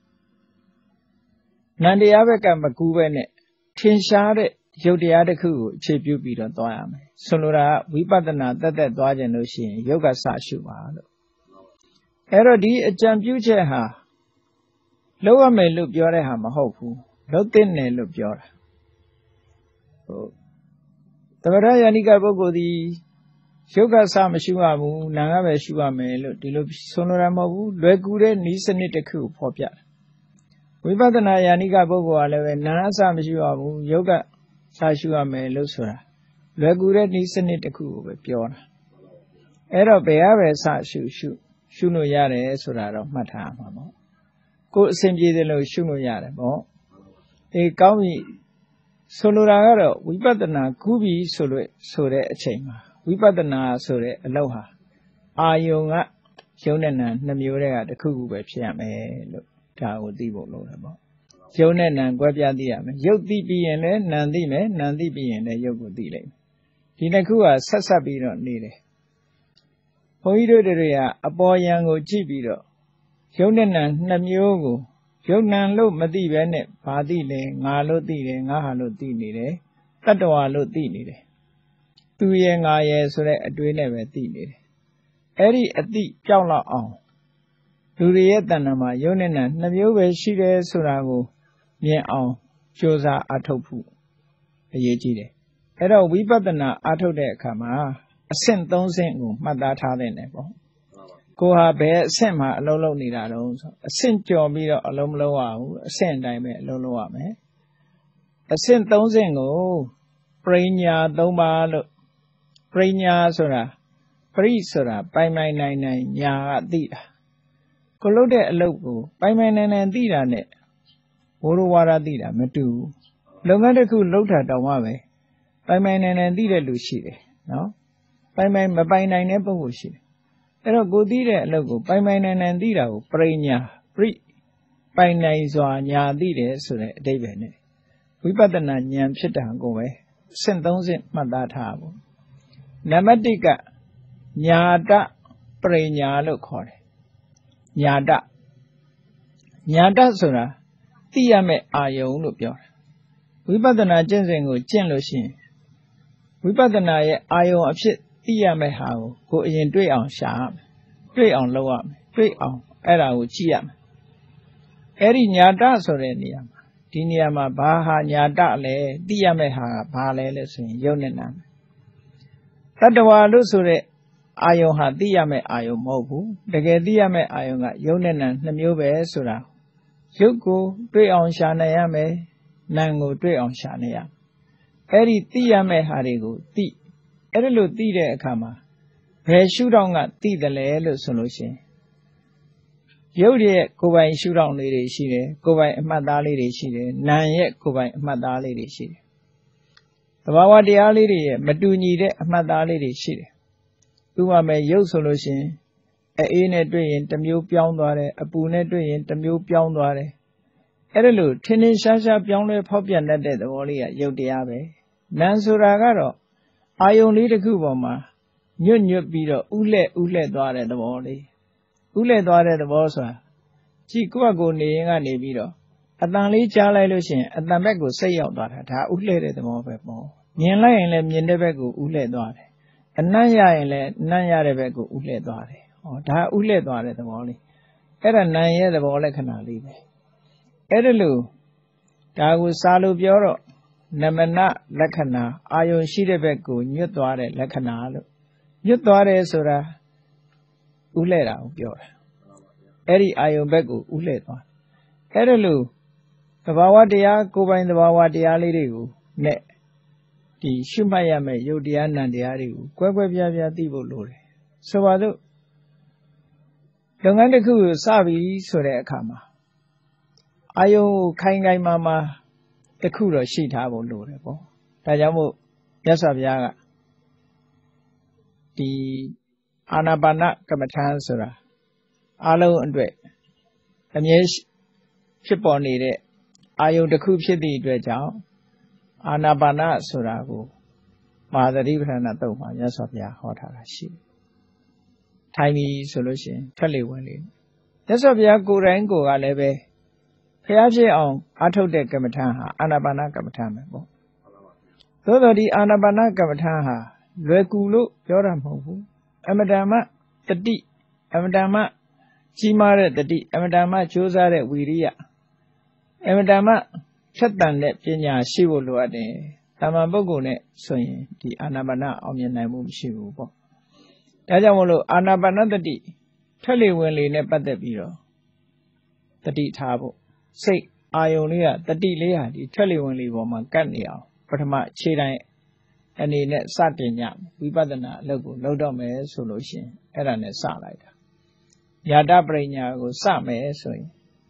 နန္တရားဘက်ကမကူးပဲနဲ့ထင်ရှားတဲ့ရုပ်တရားတစ်ခုကိုအခြေပြုပြီးတော့သွားရမယ်ဆိုလိုတာကဝိပဿနာတတ်သွားခြင်းလို့ရှိရင်ယုတ်ကစရှုပါလို့အဲ့တော့ဒီအကြံပြုချက်ဟာလုပ်ရမယ်လို့ပြောတဲ့ဟာမဟုတ်ဘူးလုပ်တဲ့နယ်လို့ပြောတာဟုတ်သမထယာနိကပုဂ္ဂိုလ်ဒီယုတ်ကစမရှုရဘူးနာငါပဲရှုရမယ်လို့ဒီလိုဆိုလိုတာမဟုတ်ဘူးလွယ်ကူတဲ့နည်းစနစ်တစ်ခုကိုဖော်ပြတယ်ဝိပဿနာယာနိကပုဂ္ဂိုလ်ကလည်းပဲနာအစမရှုရဘူးယုတ်ကစရှုရမယ်လို့ဆိုတာလွယ်ကူတဲ့နည်းစနစ်တစ်ခုကိုပဲပြောတာအဲ့တော့ဘယ်ဟာပဲစရှုလို့ရတယ်ဆိုတာတော့မှတ်ထားမှာပေါ့ကိုယ်အစဉ်ပြေတယ်လို့ရှုလို့ရတယ်ပေါ့အေးကောင်းပြီဆိုလိုတာကတော့ဝိပဿနာကူးပြီဆိုတဲ့အချိန်မှာဝိပဿနာဆိုတဲ့အလုပ်ဟာအာယုံကယုံနဲ့နာနှစ်မျိုးတည်းကတစ်ခုခုပဲဖြစ်ရမယ်လို့ဒါကိုသိဖို့လိုတယ်ပေါ့ယုံနဲ့နာကွဲပြားသိရမယ်ယုတ်သိပြီးရင်လည်းနာသိမယ်နာသိပြီးရင်လည်းယုတ်ကိုသိလိမ့်မယ်ဒီနှစ်ခုကဆက်ပြီးတော့နေတယ်ဘုန်းကြီးတို့တွေကအပေါ်ယံကိုကြည့်ပြီးတော့ယုံနဲ့နာနှစ်မျိုးကိုယုံနံလို့မသိပဲနဲ့ဘာသိလဲငါလို့သိတယ်ငါဟာလို့သိနေတယ်တတ္တဝါလို့သိနေတယ်သူရဲ့ငါရဲ့ဆိုတဲ့အတွေးနဲ့ပဲသိနေတယ်အဲ့ဒီအသိပြောင်းလောက်အောင်လူတွေရဲ့တဏ္ဍာမှာယုံနဲ့နာနှစ်မျိုးပဲရှိတယ်ဆိုတာကိုမြင်အောင်ကြိုးစားအားထုတ်ဖို့အရေးကြီးတယ်အဲ့တော့ဝိပဿနာအားထုတ်တဲ့အခါမှာအဆင့်၃ဆင့်ကိုမှတ်သားထားတဲ့နယ်ပေါ့ကိုဟာဘယ်အဆင့်မှာအလုံးလုံးနေတာတုံးဆိုအဆင့်ကျော်ပြီးတော့အလုံးမလုံးရဘူးအဆင့်အတိုင်းပဲအလုံးလုံးရမယ်အဆင့်၃ဆင့်ကိုပရိညာ၃ပါးလို့ပရိညာဆိုတာပရိဆိုတာပိုင်ပိုင်နိုင်နိုင်ညာကသိတာကိုလုပ်တဲ့အလုပ်ကိုပိုင်ပိုင်နိုင်နိုင်သိတာနဲ့ဘိုးတော်ဝါဒသိတာမတူဘူးလုပ်ငန်းတစ်ခုလုပ်တာတောင်မှပဲပိုင်ပိုင်နိုင်နိုင်သိတဲ့လူရှိတယ်နော်ပိုင်ပိုင်မပိုင်နိုင်တဲ့ပုဂ္ဂိုလ်ရှိတယ်အဲ့တော့ကိုသိတဲ့အလုပ်ကိုပိုင်ပိုင်နိုင်နိုင်သိတာကိုပရိညာပရိပိုင်နိုင်စွာညာသိတယ်ဆိုတဲ့အဓိပ္ပာယ်နဲ့ဝိပဿနာဉာဏ်ဖြစ်တာကိုပဲအဆင့်၃ဆင့်မှတ်သားထားဖို့နံပါတ်၁ကညာတပရိညာလို့ခေါ်တယ်ညာတဆိုတာသိရမယ့်အာယုံလို့ပြောတယ်ဝိပဿနာကျင့်စဉ်ကိုကျင့်လို့ရှိရင်ဝိပဿနာရဲ့အာယုံအဖြစ်သိရမယ့်ဟာကိုအရင်တွေ့အောင်ရှာရမယ်တွေ့အောင်လုပ်ရမယ်တွေ့အောင်အဲ့ဒါကိုကြည့်ရမယ်အဲ့ဒီညာတဆိုတဲ့နေရာမှာဒီနေရာမှာဘာဟာညာတလဲသိရမယ့်ဟာကဘာလဲလို့ဆိုရင်ယုတ်နဲ့နာတတ္တဝါလို့ဆိုတဲ့အာယုံဟာသိရမယ့်အာယုံမဟုတ်ဘူးတကယ်သိရမယ့်အာယုံကယုတ်နဲ့နာနှစ်မျိုးပဲဆိုတာယုတ်ကိုတွေ့အောင်ရှာနိုင်ရမယ်နာကိုတွေ့အောင်ရှာနိုင်ရအဲ့ဒီသိရမယ့်ဟာတွေကိုသိအဲ့ဒါလို့သိတဲ့အခါမှာဘယ်ရှုထောင့်ကသိတယ်လဲလို့ဆိုလို့ရှိရင်ရုပ်ရဲ့ကိုယ်ပိုင်ရှုထောင့်လေးတွေရှိတယ်ကိုယ်ပိုင်အမှတ်သားလေးတွေရှိတယ်နာရဲ့ကိုယ်ပိုင်အမှတ်သားလေးတွေရှိတယ်သဘာဝတရားလေးတွေရဲ့မတူညီတဲ့အမှတ်သားလေးတွေရှိတယ်ဥပမာရုပ်ဆိုလို့ရှိရင်အေးနဲ့တွေ့ရင်တစ်မျိုးပြောင်းသွားတယ်အပူနဲ့တွေ့ရင်တစ်မျိုးပြောင်းသွားတယ်အဲ့ဒါလို့ထင်ထင်ရှားရှားပြောင်းလဲဖောက်ပြန်တတ်တဲ့သဘောလေးကရုပ်တရားပဲနာမ်ဆိုတာကတော့အာယုံလေးတစ်ခုပေါ်မှာညွတ်ပြီးတော့ဥလှဲ့သွားတဲ့သဘောလေးဥလှဲ့သွားတဲ့သဘောဆိုတာကြည့်ကိုယ့်အကိုနေရင်ကနေပြီးတော့အတန်လေးကြားလိုက်လို့ရှိရင်အတန်ဘက်ကိုစိတ်ရောက်သွားတာဒါဥလှဲ့တဲ့သဘောပဲပေါ့မြင်လိုက်ရင်လည်းမြင်တဲ့ဘက်ကိုဥလှဲ့သွားတယ်အနံ့ရရင်လည်းအနံ့ရတဲ့ဘက်ကိုဥလှဲ့သွားတယ်ဟောဒါဥလှဲ့သွားတဲ့သဘောလေးအဲ့ဒါနာမ်ရဲ့သဘောလက္ခဏာလေးပဲအဲ့ဒါလို့ဒဒါကိုစာလို့ပြောတော့နမနလက္ခဏာအာယုံရှိတဲ့ဘက်ကိုညွတ်သွားတဲ့လက္ခဏာလို့ညွတ်သွားတယ်ဆိုတာဥလဲတာကိုပြောတာအဲ့ဒီအာယုံဘက်ကိုဥလဲသွားအဲ့ဒါလို့သဘာဝတရားကိုယ်ပိုင်သဘာဝတရားလေးတွေကိုနဲ့ဒီရှုမှတ်ရမယ့်ယုတ်တရားနံတရားတွေကိုကွဲပြားပြားသိဖို့လိုတယ်ဆိုပါစို့လုပ်ငန်းတစ်ခုကိုစပြီဆိုတဲ့အခါမှာအာယုံကိုခိုင်မာတစ်ခုတော့ရှိထားဖို့လိုတယ်ပေါ့ဒါကြောင့်မို့မြတ်စွာဘုရားကဒီအာနာပါနကမ္မထာဆိုတာအလုံးအတွက်အမြဲဖြစ်ပေါ်နေတဲ့အာယုံတစ်ခုဖြစ်သည့်အတွက်ကြောင့်အာနာပါနဆိုတာကိုမဟာသတိပဋ္ဌာန်သုတ်မှာမြတ်စွာဘုရားဟောထားတာရှိတယ်ထိုင်ပြီဆိုလို့ရှိရင်ထွက်လေဝင်လေမြတ်စွာဘုရားကိုယ်တိုင်ကိုယ်ကလည်းပဲဖျားဖြစ်အောင်အားထုတ်တဲ့ကမ္မထာဟာအာနာပါနကမ္မထာပဲပေါ့သို့တော်ဒီအာနာပါနကမ္မထာဟာလွယ်ကူလို့ပြောတာမဟုတ်ဘူးအမတန်မှတတိအမတန်မှကြီးမားတဲ့တတိအမတန်မှကြိုးစားတဲ့ဝီရိယအမတန်မှဖြတ်တန်တဲ့ပညာရှိဖို့လိုအပ်တယ်တာမန်ပုဂ္ဂိုလ်နဲ့ဆိုရင်ဒီအာနာပါနအောင်မြင်နိုင်မှုမရှိဘူးပေါ့ဒါကြောင့်မလို့အာနာပါနတတိထွက်လေဝင်လေနဲ့ပတ်သက်ပြီးတော့တတိထားဖို့စိတ်အာယုံလေးကတတိလေးဟာဒီထွက်လေဝင်လေပေါ်မှာကတ်နေအောင်ပထမခြေတိုင်းအနေနဲ့စတင်ညဝိပဿနာအလုပ်ကိုလုပ်တော့မယ်ဆိုလို့ရှိရင်အဲ့ဒါနဲ့စလိုက်တာယာတပရိညာကိုစမယ်ဆိုရင်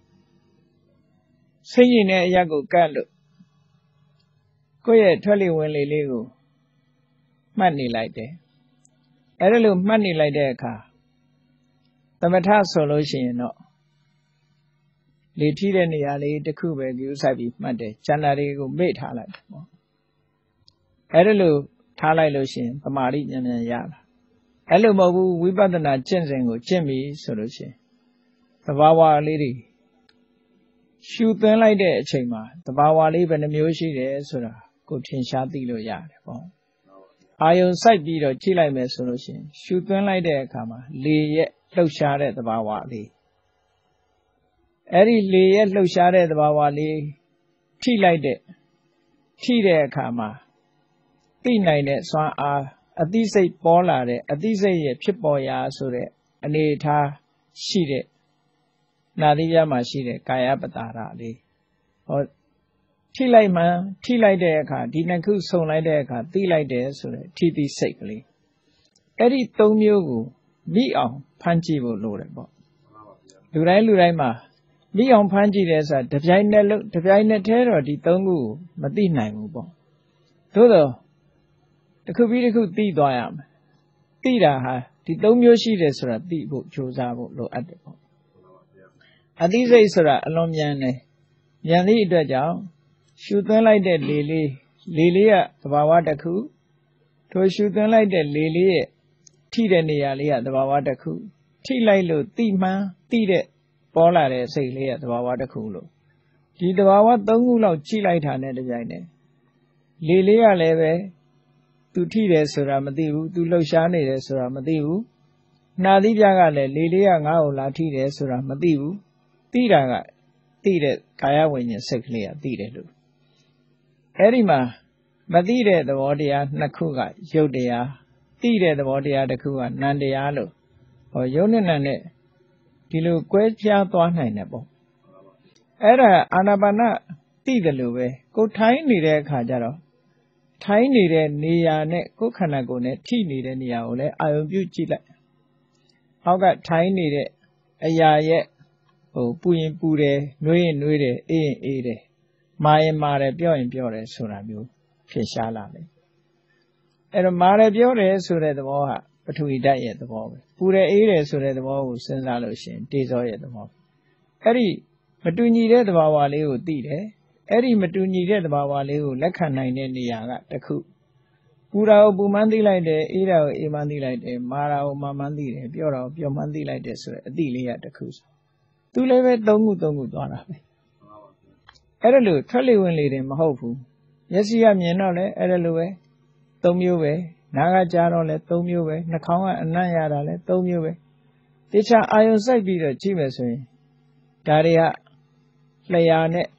စိတ်ရည်နဲ့အရက်ကိုကတ်လို့ကိုယ့်ရဲ့ထွက်လေဝင်လေလေးကိုမှတ်နေလိုက်တယ်အဲ့ဒါလို့မှတ်နေလိုက်တဲ့အခါသမထဆိုလို့ရှိရင်တော့လေထီးတဲ့နေရာလေးတစ်ခုပဲယူဆိုင်ပြီးမှတ်တယ်ကျန်တာတွေကိုမေ့ထားလိုက်ပေါ့အဲ့ဒါလို့ထားလိုက်လို့ရှိရင်သမာဓိမြန်မြန်ရလာအဲ့လိုမဟုတ်ဘူးဝိပဿနာကျင့်စဉ်ကိုကျင့်ပြီဆိုလို့ရှိရင်သဘာဝလေးတွေရှုသွင်းလိုက်တဲ့အချိန်မှာသဘာဝလေးဘယ်နှမျိုးရှိတယ်ဆိုတာကိုထင်ရှားသိလို့ရတယ်ပေါ့အာယုံစိုက်ပြီးတော့ကြည့်လိုက်မယ်ဆိုလို့ရှိရင်ရှုသွင်းလိုက်တဲ့အခါမှာလေရဲ့လှုပ်ရှားတဲ့သဘာဝလေးအဲ့ဒီလေရဲ့လှုပ်ရှားတဲ့သဘာဝလေးထိလိုက်တဲ့အခါမှာသိနိုင်တဲ့စွမ်းအားအသိစိတ်ပေါ်လာတဲ့အသိစိတ်ရဲ့ဖြစ်ပေါ်ရာဆိုတဲ့အနေထားရှိတဲ့နာသီးပြားမှာရှိတဲ့ကာယပတာရလေးဟောထိလိုက်တဲ့အခါဒီနှစ်ခုဆုံလိုက်တဲ့အခါသိလိုက်တယ်ဆိုတဲ့ထိတိစိတ်ကလေးအဲ့ဒီသုံးမျိုးကိုမိအောင်ဖန်ကြည့်ဖို့လိုတယ်ပေါ့လူတိုင်းမှာမိအောင်ဖန်ကြည့်တယ်ဆိုတာတပြိုင်နက်တည်းတော့ဒီသုံးခုကိုမသိနိုင်ဘူးပေါ့သို့တော့တစ်ခုပြီးတစ်ခုသိသွားရမယ်သိတာဟာဒီသုံးမျိုးရှိတယ်ဆိုတာသိဖို့ကြိုးစားဖို့လိုအပ်တယ်ပေါ့အသိစိတ်ဆိုတာအလွန်မြန်တယ်မြန်သည့်အတွက်ကြောင့်ရှုသွင်းလိုက်တဲ့လေလေးကသဘာဝတစ်ခုထိုရှုသွင်းလိုက်တဲ့လေလေးရဲ့ထိတဲ့နေရာလေးကသဘာဝတစ်ခုထိလိုက်လို့သိမှန်းသိတဲ့ပေါ်လာတဲ့စိတ်လေးကသဘာဝတစ်ခုလို့ဒီသဘာဝသုံးခုလောက်ကြည့်လိုက်တာနဲ့တပြိုင်တည်းလေလေးကလည်းပဲသူထိတယ်ဆိုတာမသိဘူးသူလှုပ်ရှားနေတယ်ဆိုတာမသိဘူးနှာသီးပြားကလည်းလေလေးကငါ့ကိုလာထိတယ်ဆိုတာမသိဘူးသိတာကသိတဲ့ကာယဝိညာဉ်စိတ်ကလေးကသိတယ်လို့အဲ့ဒီမှာမသိတဲ့သဘောတရားနှစ်ခုကယုတ်တရားသိတဲ့သဘောတရားတစ်ခုကနံတရားလို့ဟောယုတ်နဲ့နံနဲ့ဒီလိုကွဲပြားသွားနိုင်တယ်ပေါ့အဲ့ဒါအာနာပါနသိတယ်လို့ပဲကိုထိုင်းနေတဲ့အခါကျတော့ထိုင်းနေတဲ့နေရာနဲ့ကိုယ်ခန္ဓာကိုယ်နဲ့ထိနေတဲ့နေရာကိုလည်းအာရုံပြုကြည့်လိုက်အောက်ကထိုင်းနေတဲ့အရာရဲ့ပူရင်ပူတယ်နှွေးရင်နှွေးတယ်အေးရင်အေးတယ်မာရင်မာတယ်ပြောရင်ပြောတယ်ဆိုတာမျိုးဖြစ်ရှားလာတယ်အဲ့တော့မာတယ်ပြောတယ်ဆိုတဲ့သဘောကပထဝီဓာတ်ရဲ့သဘောပဲပူတယ်အေးတယ်ဆိုတဲ့သဘောကိုစဉ်းစားလို့ရှိရင်တေဇောရဲ့သဘောအဲ့ဒီမတူညီတဲ့သဘာဝလေးကိုသိတယ်အဲ့ဒီမတူညီတဲ့သဘာဝလေးကိုလက်ခံနိုင်တဲ့နေရာကတစ်ခုပူတာကိုပူမှန်းသိလိုက်တယ်အေးတာကိုအေးမှန်းသိလိုက်တယ်မာတာကိုမာမှန်းသိတယ်ပြောတာကိုပြောမှန်းသိလိုက်တယ်ဆိုတဲ့အသိလေးကတစ်ခုသူလည်းပဲသုံးခုသွားတာပဲအဲ့ဒါလို့ထွက်လေဝင်လေတယ်မဟုတ်ဘူးမျက်စိကမြင်တော့လဲအဲ့ဒါလိုပဲသုံးမျိုးပဲနားကကြားတော့လဲသုံးမျိုးပဲနှာခေါင်းကအနံ့ရတာလဲသုံးမျိုးပဲတခြားအာယုံစိုက်ပြီးတော့ကြည့်မယ်ဆိုရင်ဒါတွေကလျှာနဲ့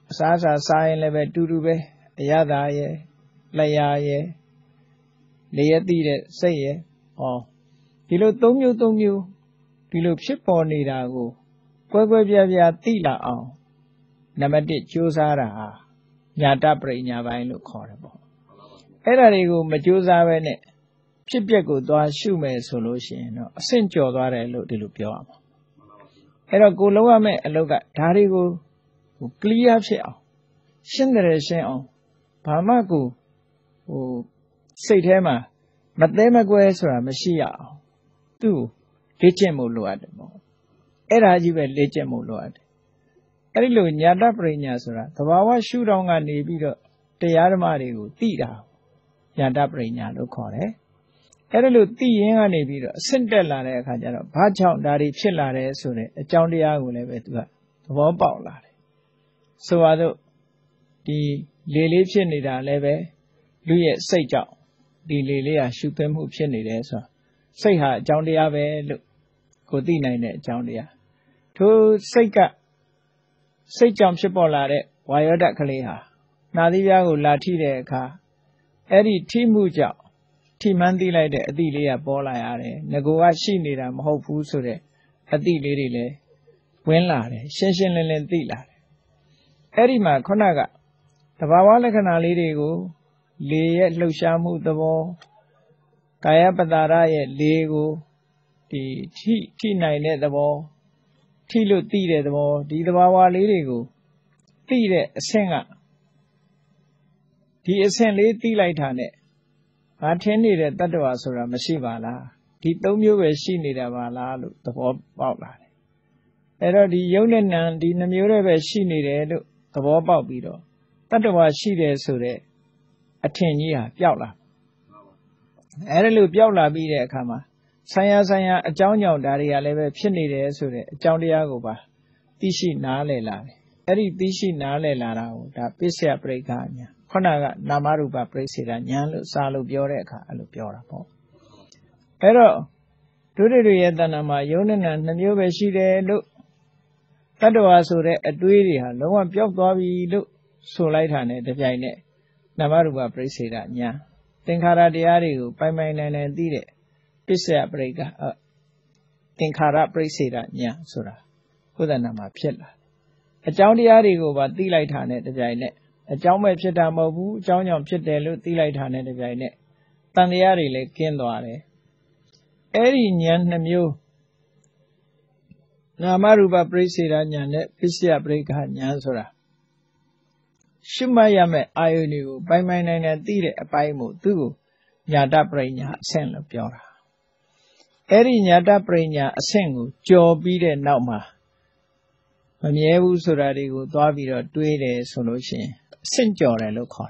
Sasa sayin lebe turube ayada ye laya ye leyati de say ye oh dilo tonyu dilo ship on nidago kwebya tila on Namadi chusara Yata Prina Vine Corrible. Erarigo Majusa Vene Chipiago doa shume solution, Saint Jodare Lupio. Era Gulawame Loga Tarigo clear shell. Shindere shell. Pamagu Satema Mathemaguesra Machia. Do Legemo Luadmo. Era Jive Legemo Luad. Erilu Yada Prinyasura, the Wawa shoot on a Nibido, the Yaramarigo, Tida, Yada Prinya, look on it. Erilu Tia Nibido, Sintella, Kajara, Pachow, Dari Chillare, Sune, a Joundia will have it, the Wabala. So other the Lily Chinida leve, Louis Seja, the Lilia shoot them who chinide, so say her, Joundia, look, Godina in it, Joundia. To Seika. Say jump ship or lade, wire that Kaleha. Nadia will lati de car. Eddie Timuja, Timandi like the Adelia Bolare, Nagoa Shinidam, hopeful so de Adelie, Wenlade, Shenshin and Dilade. Eddie Ma Konaga, the Bawala Canali go, Lay Lushamu the wall, Kayapadara Lego, the T9 at the wall. Tilo Tide the more, the Wawa Lirigo. Tide, a singer. The essentially tea light on it. Attended at that was a Masivala. The Tomio was she needed a vala, the Bob outline. Era the Yonan and the Namura was she needed the Bob outbido. That was she there so that a 10-year Piala. Erelu Piala be there, Kama. Saya a John Daria level Pinide Sure, John Diagoba, Tishi Nale Lare, Eri Tishi Nale Lara, da Pisia Precania, Konaga, Namaruba Presida, Nyalu, Salu Bioreca, Alupiora. Pero, Tudiri Danama, Yonan and Namuba Shide look. That was so that a duidia, no one Piobabi look so light on it, the Jaine, Namaruba Presida, Nya. Tinkara Diario, by my name and did it. Pisia breaker, Tinkara Presida, Nya, Sura, Udanama Pilla. A Joundiarigo, but delight on it, the Jaine. A Jaume Pita Mobu, Jounam Pitelu, delight on it, the Jaine. Tandiari le Kindoare. Eri Nyan Namu Namaruba Presida, Nyanet, Pisia breaker, Nyansura. Shumayame, Ionu, by my name and did it, a Paimu, do Yada Brainya, Sen of Piora. Eri Yada Brainya, a single, Joe Bide Nauma. Mamiebu Suradigo, Davida, Duede solution, Saint Jora local.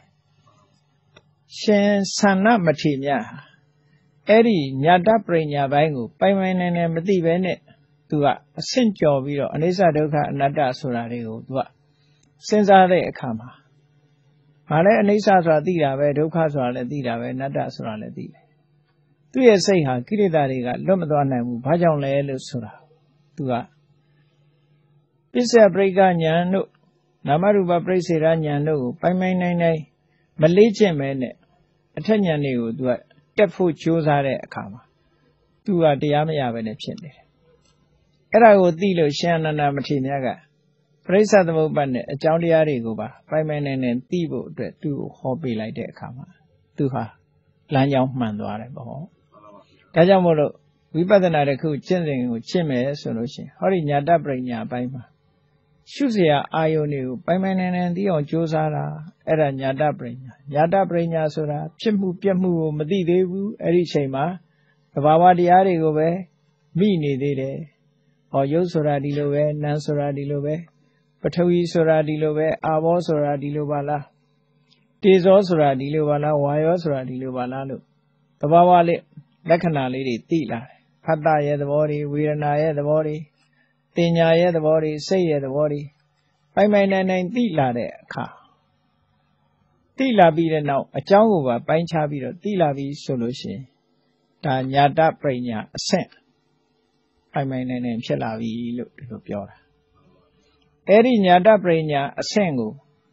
Shen Sana Matimia. Eri Yada Brainya Bangu, by my name and Madivenet, to a Saint Jovio, and Isadoka, Nada Suradigo, since I lay a kama. Male and Isatra Dida, where Dokaswa Dida, where Nada Surale Dida. သူရဲ့စိတ်ဟာကိလေသာတွေကလွတ်မသွားနိုင်ဘူးဘာကြောင့်လဲလို့ဆိုတာသူကပစ္စယပရိက္ခဉာဏ်တို့နာမရူပပရိစ္ဆေရဉာဏ်တို့ကိုပိုင်ပိုင်နိုင်နိုင်မလေးကျင့်မဲနဲ့အထက်ဉာဏ်တွေကိုသူကတက်ဖို့ကြိုးစားတဲ့အခါမှာသူကတရားမရဘဲနဲ့ဖြစ်နေတယ်အဲ့ဒါကိုသိလို့ရှင်အနန္ဒမထေရမြတ်ကပရိစ္ဆသမုပ္ပါဒ်နဲ့အကြောင်းတရားတွေကိုပါပိုင်ပိုင်နိုင်နိုင်သိဖို့အတွက်သူ့ကိုဟောပေးလိုက်တဲ့အခါမှာသူဟာလမ်းကြောင်းမှန်သွားတယ်ပေါ့ဒါကြောင့်မို့လို့ဝိပဿနာတစ်ခုကျင့်စဉ်ကိုကျင့်မယ်ဆိုလို့ရှိရင်ဟောဒီညာတပရိညာအပိုင်းမှာရှုเสียအာယုန်တွေကိုပိုင်ပိုင်နိုင်နိုင်သိအောင်ကြိုးစားတာအဲ့ဒါညာတပရိညာညာတပရိညာဆိုတာဖြစ်မှုပြက်မှုကိုမသိသေးဘူးအဲ့ဒီအချိန်မှာသဘာဝတရားတွေကိုပဲမိနေသေးတယ်ဟောရုပ်ဆိုတာဒီလိုပဲနာမ်ဆိုတာဒီလိုပဲပထဝီဆိုတာဒီလိုပဲအာဘောဆိုတာဒီလိုပါလားတေဇောဆိုတာဒီလိုပါလားဝါယောဆိုတာဒီလိုပါလားလို့သဘာဝလေးလက္ခဏာလေးတွေသိလာတယ်ဖတ်တာရဲ့သဘောတွေဝေဒနာရဲ့သဘောတွေတင်ညာရဲ့သဘောတွေစိတ်ရဲ့သဘောတွေပိုင်ပိုင်နိုင်နိုင်သိလာတဲ့အခါသိလာပြီးတဲ့နောက်အကြောင်းကိုပါပိုင်းခြားပြီးတော့သိလာပြီးဆိုလို့ရှိရင်ဒါညာတပရိညာအဆင့်ပိုင်ပိုင်နိုင်နိုင်ဖြစ်လာပြီလို့ဒီလိုပြောတာအဲ့ဒီညာတပရိညာအဆင့်ကို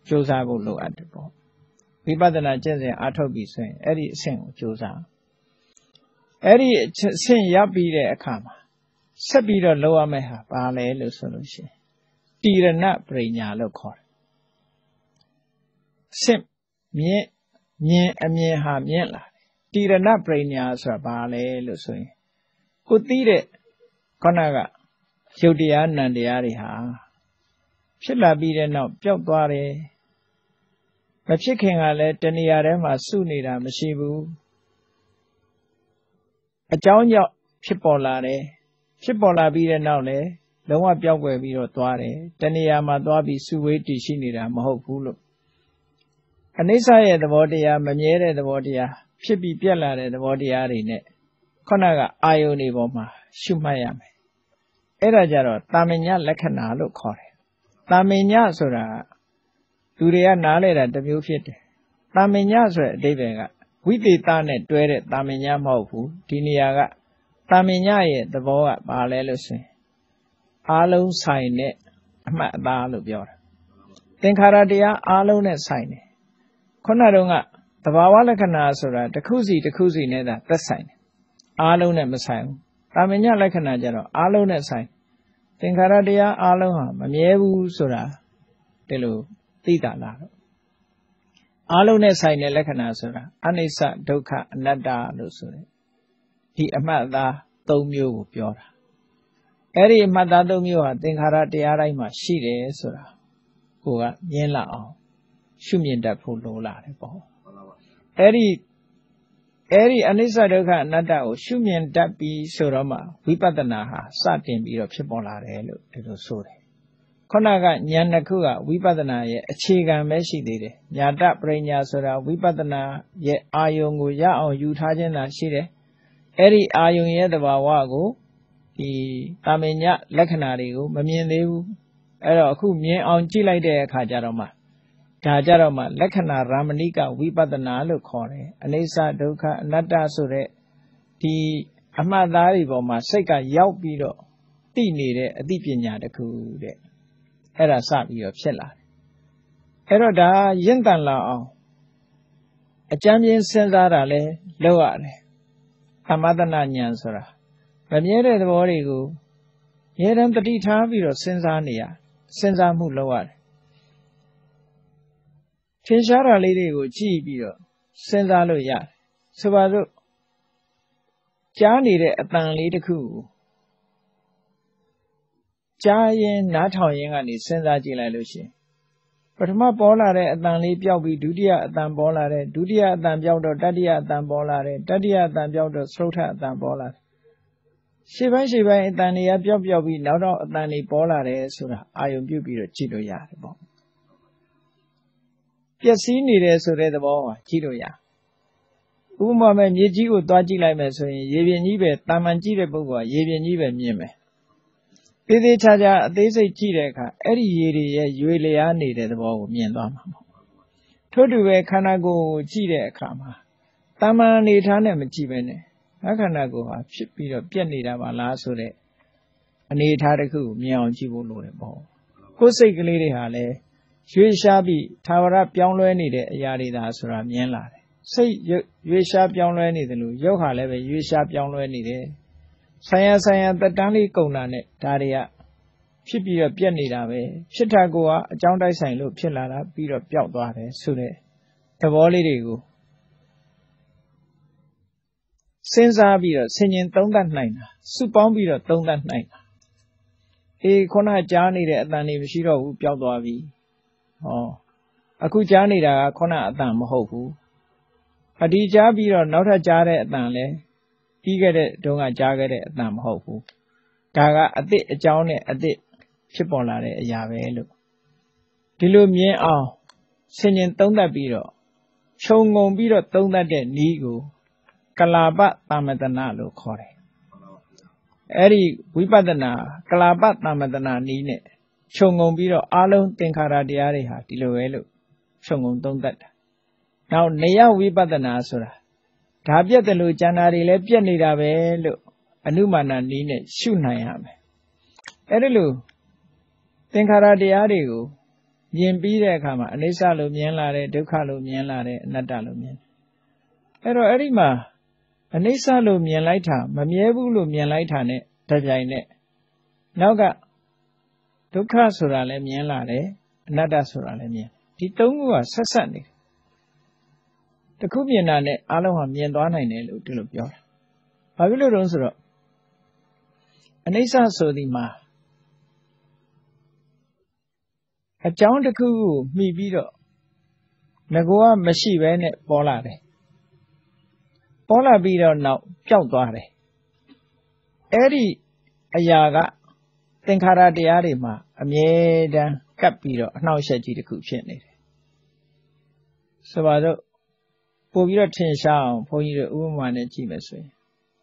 ကြိုးစားဖို့လိုအပ်တယ်ပေါ့ဝိပဿနာကျင့်စဉ်အားထုတ်ပြီးဆိုရင်အဲ့ဒီအဆင့်ကိုကြိုးစားအဲ့ဒီအဆင့်ရပ်ပြီးတဲ့အခါမှာဆက်ပြီးတော့လုပ်ရမယ့်ဟာဘာလဲလို့ဆိုလို့ရှိရင်တိရဏပရိညာလို့ခေါ်တယ်အဆင့်မြင်အမြင်ဟာမြင့်လာတယ်တိရဏပရိညာဆိုတာဘာလဲလို့ဆိုရင်ကိုသိတဲ့ခဏကရုပ်တရားနံတရားတွေဟာဖြစ်လာပြီးတဲ့နောက်ပျောက်သွားတယ်မဖြစ်ခင်ကလည်းတဏှာထဲမှာစုနေတာမရှိဘူးအကြောင်းကြောင့်ဖြစ်ပေါ်လာတယ်ဖြစ်ပေါ်လာပြီးတဲ့နောက်လည်းလုံးဝပျောက်ကွယ်ပြီးတော့သွားတယ်တဏှာမှာသွားပြီးစုဝေးတည်ရှိနေတာမဟုတ်ဘူးလို့အနိစ္စရဲ့သဘောတရားမမြဲတဲ့သဘောတရားဖြစ်ပြီးပြက်လာတဲ့သဘောတရားတွေနဲ့ခုနကအာယုန်တွေပေါ်မှာရှုမှတ်ရမယ်အဲ့ဒါကြတော့တာမညလက္ခဏာလို့ခေါ်တယ်တာမညဆိုတာလူတွေကနားလဲတာတစ်မျိုးဖြစ်တယ်တာမညဆိုတဲ့အဓိပ္ပာယ်ကဝိသေသနဲ့တွဲတဲ့တာမညမဟုတ်ဘူးဒီနေရာကတာမညရဲ့သဘောကဘာလဲလို့ဆိုရင်အားလုံးဆိုင်တဲ့အမှတ်အသားလို့ပြောတာသင်္ခါရတရားအားလုံးနဲ့ဆိုင်တယ်ခုနတုန်းကသဘာဝလက္ခဏာဆိုတာတစ်ခုစီတစ်ခုစီနဲ့သာသက်ဆိုင်တယ်အားလုံးနဲ့မဆိုင်ဘူးတာမညလက္ခဏာကျတော့အားလုံးနဲ့ဆိုင်သင်္ခါရတရားအားလုံးဟာမမြဲဘူးဆိုတာဒီလိုသိတာလားအားလုံးနဲ့ဆိုင်တဲ့လက္ခဏာဆိုတာအနိစ္စဒုက္ခအနတ္တလို့ဆိုတယ်ဒီအမှတ်အသား၃မျိုးကိုပြောတာအဲ့ဒီအမှတ်အသား၃မျိုးဟာသင်္ခါရတရားတိုင်းမှာရှိတယ်ဆိုတာကိုကမြင်လာအောင်ရှုမြင်တတ်ဖို့လိုလာတယ်ပေါ့အဲ့ဒီအနိစ္စဒုက္ခအနတ္တကိုရှုမြင်တတ်ပြီးဆိုတော့မှဝိပဿနာဟာစတင်ပြီးတော့ဖြစ်ပေါ်လာတယ်လို့ဒီလိုဆိုတယ်ခုနကဉာဏ်တစ်ခုကဝိပဿနာရဲ့အခြေခံပဲရှိသေးတယ်ညာတပရိညာဆိုတာဝိပဿနာရဲ့အာယုံကိုရအောင်ယူထားခြင်းသာရှိတယ်အဲ့ဒီအာယုံရဲ့သဘာဝကိုဒီတာမညလက္ခဏာတွေကိုမမြင်သေးဘူးအဲ့တော့အခုမြင်အောင်ကြည့်လိုက်တဲ့အခါကျတော့မှဒါကြတော့မှလက္ခဏာရာမဏိကဝိပဿနာလို့ခေါ်တယ်အနိစ္စဒုက္ခအနတ္တဆိုတဲ့ဒီအမှတ်သားတွေပေါ်မှာစိတ်ကရောက်ပြီးတော့သိနေတဲ့အသိပညာတစ်ခုတဲ့အဲ့ဒါစပြီးတော့ဖြစ်လာတယ်အဲ့တော့ဒါရင့်တန်လာအောင်အကျမ်းပြင်းစဉ်းစားတာလဲလောက်ရတယ်သမသနာဉာဏ်ဆိုတာမမြဲတဲ့သဘောတွေကိုအမြဲတမ်းတတိထားပြီးတော့စဉ်းစားနေရစဉ်းစားမှုလောက်ရတယ်ထင်ရှားတာလေးတွေကိုကြည့်ပြီးတော့စဉ်းစားလို့ရတယ်ဆိုပါစို့ကြားနေတဲ့အတန်လေးတစ်ခုကိုကြားရင်နားထောင်ရင်ကနေစဉ်းစားကြည့်လိုက်လို့ရှိရင်ပထမပေါ်လာတဲ့အတန်လေးပြောက်ပြီးဒုတိယအတန်ပေါ်လာတယ်ဒုတိယအတန်ပြောက်တော့တတိယအတန်ပေါ်လာတယ်တတိယအတန်ပြောက်တော့သရုတ်ထအတန်ပေါ်လာတယ်ရှေ့ပိုင်းအတန်တွေကပြောက်ပြီးနောက်အတန်တွေပေါ်လာတယ်ဆိုတာအာယုံပြုပြီးတော့ကြည့်လို့ရတယ်ပေါ့ပျက်စီးနေတယ်ဆိုတဲ့သဘောမှာကြည့်လို့ရဥပမာမဲ့မြေကြီးကိုသွားကြည့်လိုက်မယ်ဆိုရင်ရေပြင်ကြီးပဲတာမန်ကြည့်တဲ့ပုဂ္ဂိုလ်ကရေပြင်ကြီးပဲမြင်မယ်သေးသေးချာချာအသေးစိတ်ကြည့်တဲ့အခါအဲ့ဒီရေတွေရဲ့ရွေလျားနေတဲ့သဘောကိုမြင်သွားမှာပေါ့ထို့တူပဲခန္ဓာကိုယ်ကိုကြည့်တဲ့အခါမှာတာမန်အနေထားနဲ့မကြည့်ပဲနဲ့ခန္ဓာကိုယ်ဟာဖြစ်ပြီးတော့ပြက်နေတာပါလားဆိုတဲ့အနေထားတစ်ခုကိုမြင်အောင်ကြည့်ဖို့လိုတယ်ပေါ့ကိုယ်စိတ်ကလေးတွေဟာလည်းရွေးရှားပြီးသာဝရပြောင်းလဲနေတဲ့အရာတွေဒါဆိုတာမြင်လာတယ်စိတ်ရွေးရှားပြောင်းလဲနေတယ်လို့ရုပ်ဟာလည်းပဲရွေးရှားပြောင်းလဲနေတယ်ဆိုင်ရာတက်တန်းလေးကုန်တာနဲ့ဒါတွေကဖြစ်ပြီးတော့ပြက်နေတာပဲဖြစ်တာကအကြောင်းတိုက်ဆိုင်လို့ဖြစ်လာတာပြီးတော့ပျောက်သွားတယ်ဆိုတဲ့သဘောလေးတွေကိုစဉ်းစားပြီးတော့ဆင်ញင်သုံးသပ်နိုင်တာစုပေါင်းပြီးတော့သုံးသပ်နိုင်တာခုနကြားနေတဲ့အတန်တွေမရှိတော့ဘူးပျောက်သွားပြီအခုကြားနေတာကခုနအတန်မဟုတ်ဘူးအဒီကြားပြီးတော့နောက်ထပ်ကြားတဲ့အတန်လဲပြီးခဲ့တဲ့တုန်းကကြားခဲ့တဲ့အတန်မဟုတ်ဘူးဒါကအသစ်အကြောင်းနဲ့အသစ်ဖြစ်ပေါ်လာတဲ့အရာပဲလို့ဒီလိုမြင်အောင်ဆင်ញင်သုံးသပ်ပြီးတော့ခြုံငုံပြီးတော့သုံးသပ်တဲ့နည်းကိုကလာပသမ္မတနာလို့ခေါ်တယ်အဲ့ဒီဝိပဿနာကလာပသမ္မတနာနည်းနဲ့ခြုံငုံပြီးတော့အာလုံးသင်္ခါရတရားတွေဟာဒီလိုပဲလို့ခြုံငုံသုံးသပ်တာနောက်နေယဝိပဿနာဆိုတာဒါပြက်တယ်လို့ကျန်တာတွေလည်းပြက်နေတာပဲလို့အနုမာနနည်းနဲ့ရှုနိုင်ရမယ်အဲ့ဒါလို့သင်္ခါရတရားတွေကိုမြင်ပြီးတဲ့အခါမှာအနိစ္စလို့မြင်လာတယ်ဒုက္ခလို့မြင်လာတယ်အနတ္တလို့မြင်အဲ့တော့အဲ့ဒီမှာအနိစ္စလို့မြင်လိုက်တာမမြဲဘူးလို့မြင်လိုက်တာနဲ့တပြိုင်နက်နောက်ကဒုက္ခဆိုတာလည်းမြင်လာတယ်အနတ္တဆိုတာလည်းမြင်ဒီသုံးခုကဆက်ဆက်နေတယ်တစ်ခုမြင်တာနဲ့အားလုံးဟာမြင်သွားနိုင်တယ်လို့ဒီလိုပြောတာဘာဖြစ်လို့လဲဆိုတော့အနိစ္စဆိုဒီမှာအကြောင်းတစ်ခုကိုမှီပြီးတော့ငကောကမရှိဘဲနဲ့ပေါ်လာတယ်ပေါ်လာပြီးတော့နောက်ပျောက်သွားတယ်အဲ့ဒီအရာကသင်္ခါရတရားတွေမှာအမြဲတမ်းကပ်ပြီးတော့အနှောက်အယှက်ကြီးတစ်ခုဖြစ်နေတယ်ဆိုပါတော့ပို့ပြီးတော့ထင်ရှားအောင်ဘုန်းကြီးတို့ဥပမာနဲ့ကြည့်မယ်ဆိုရင်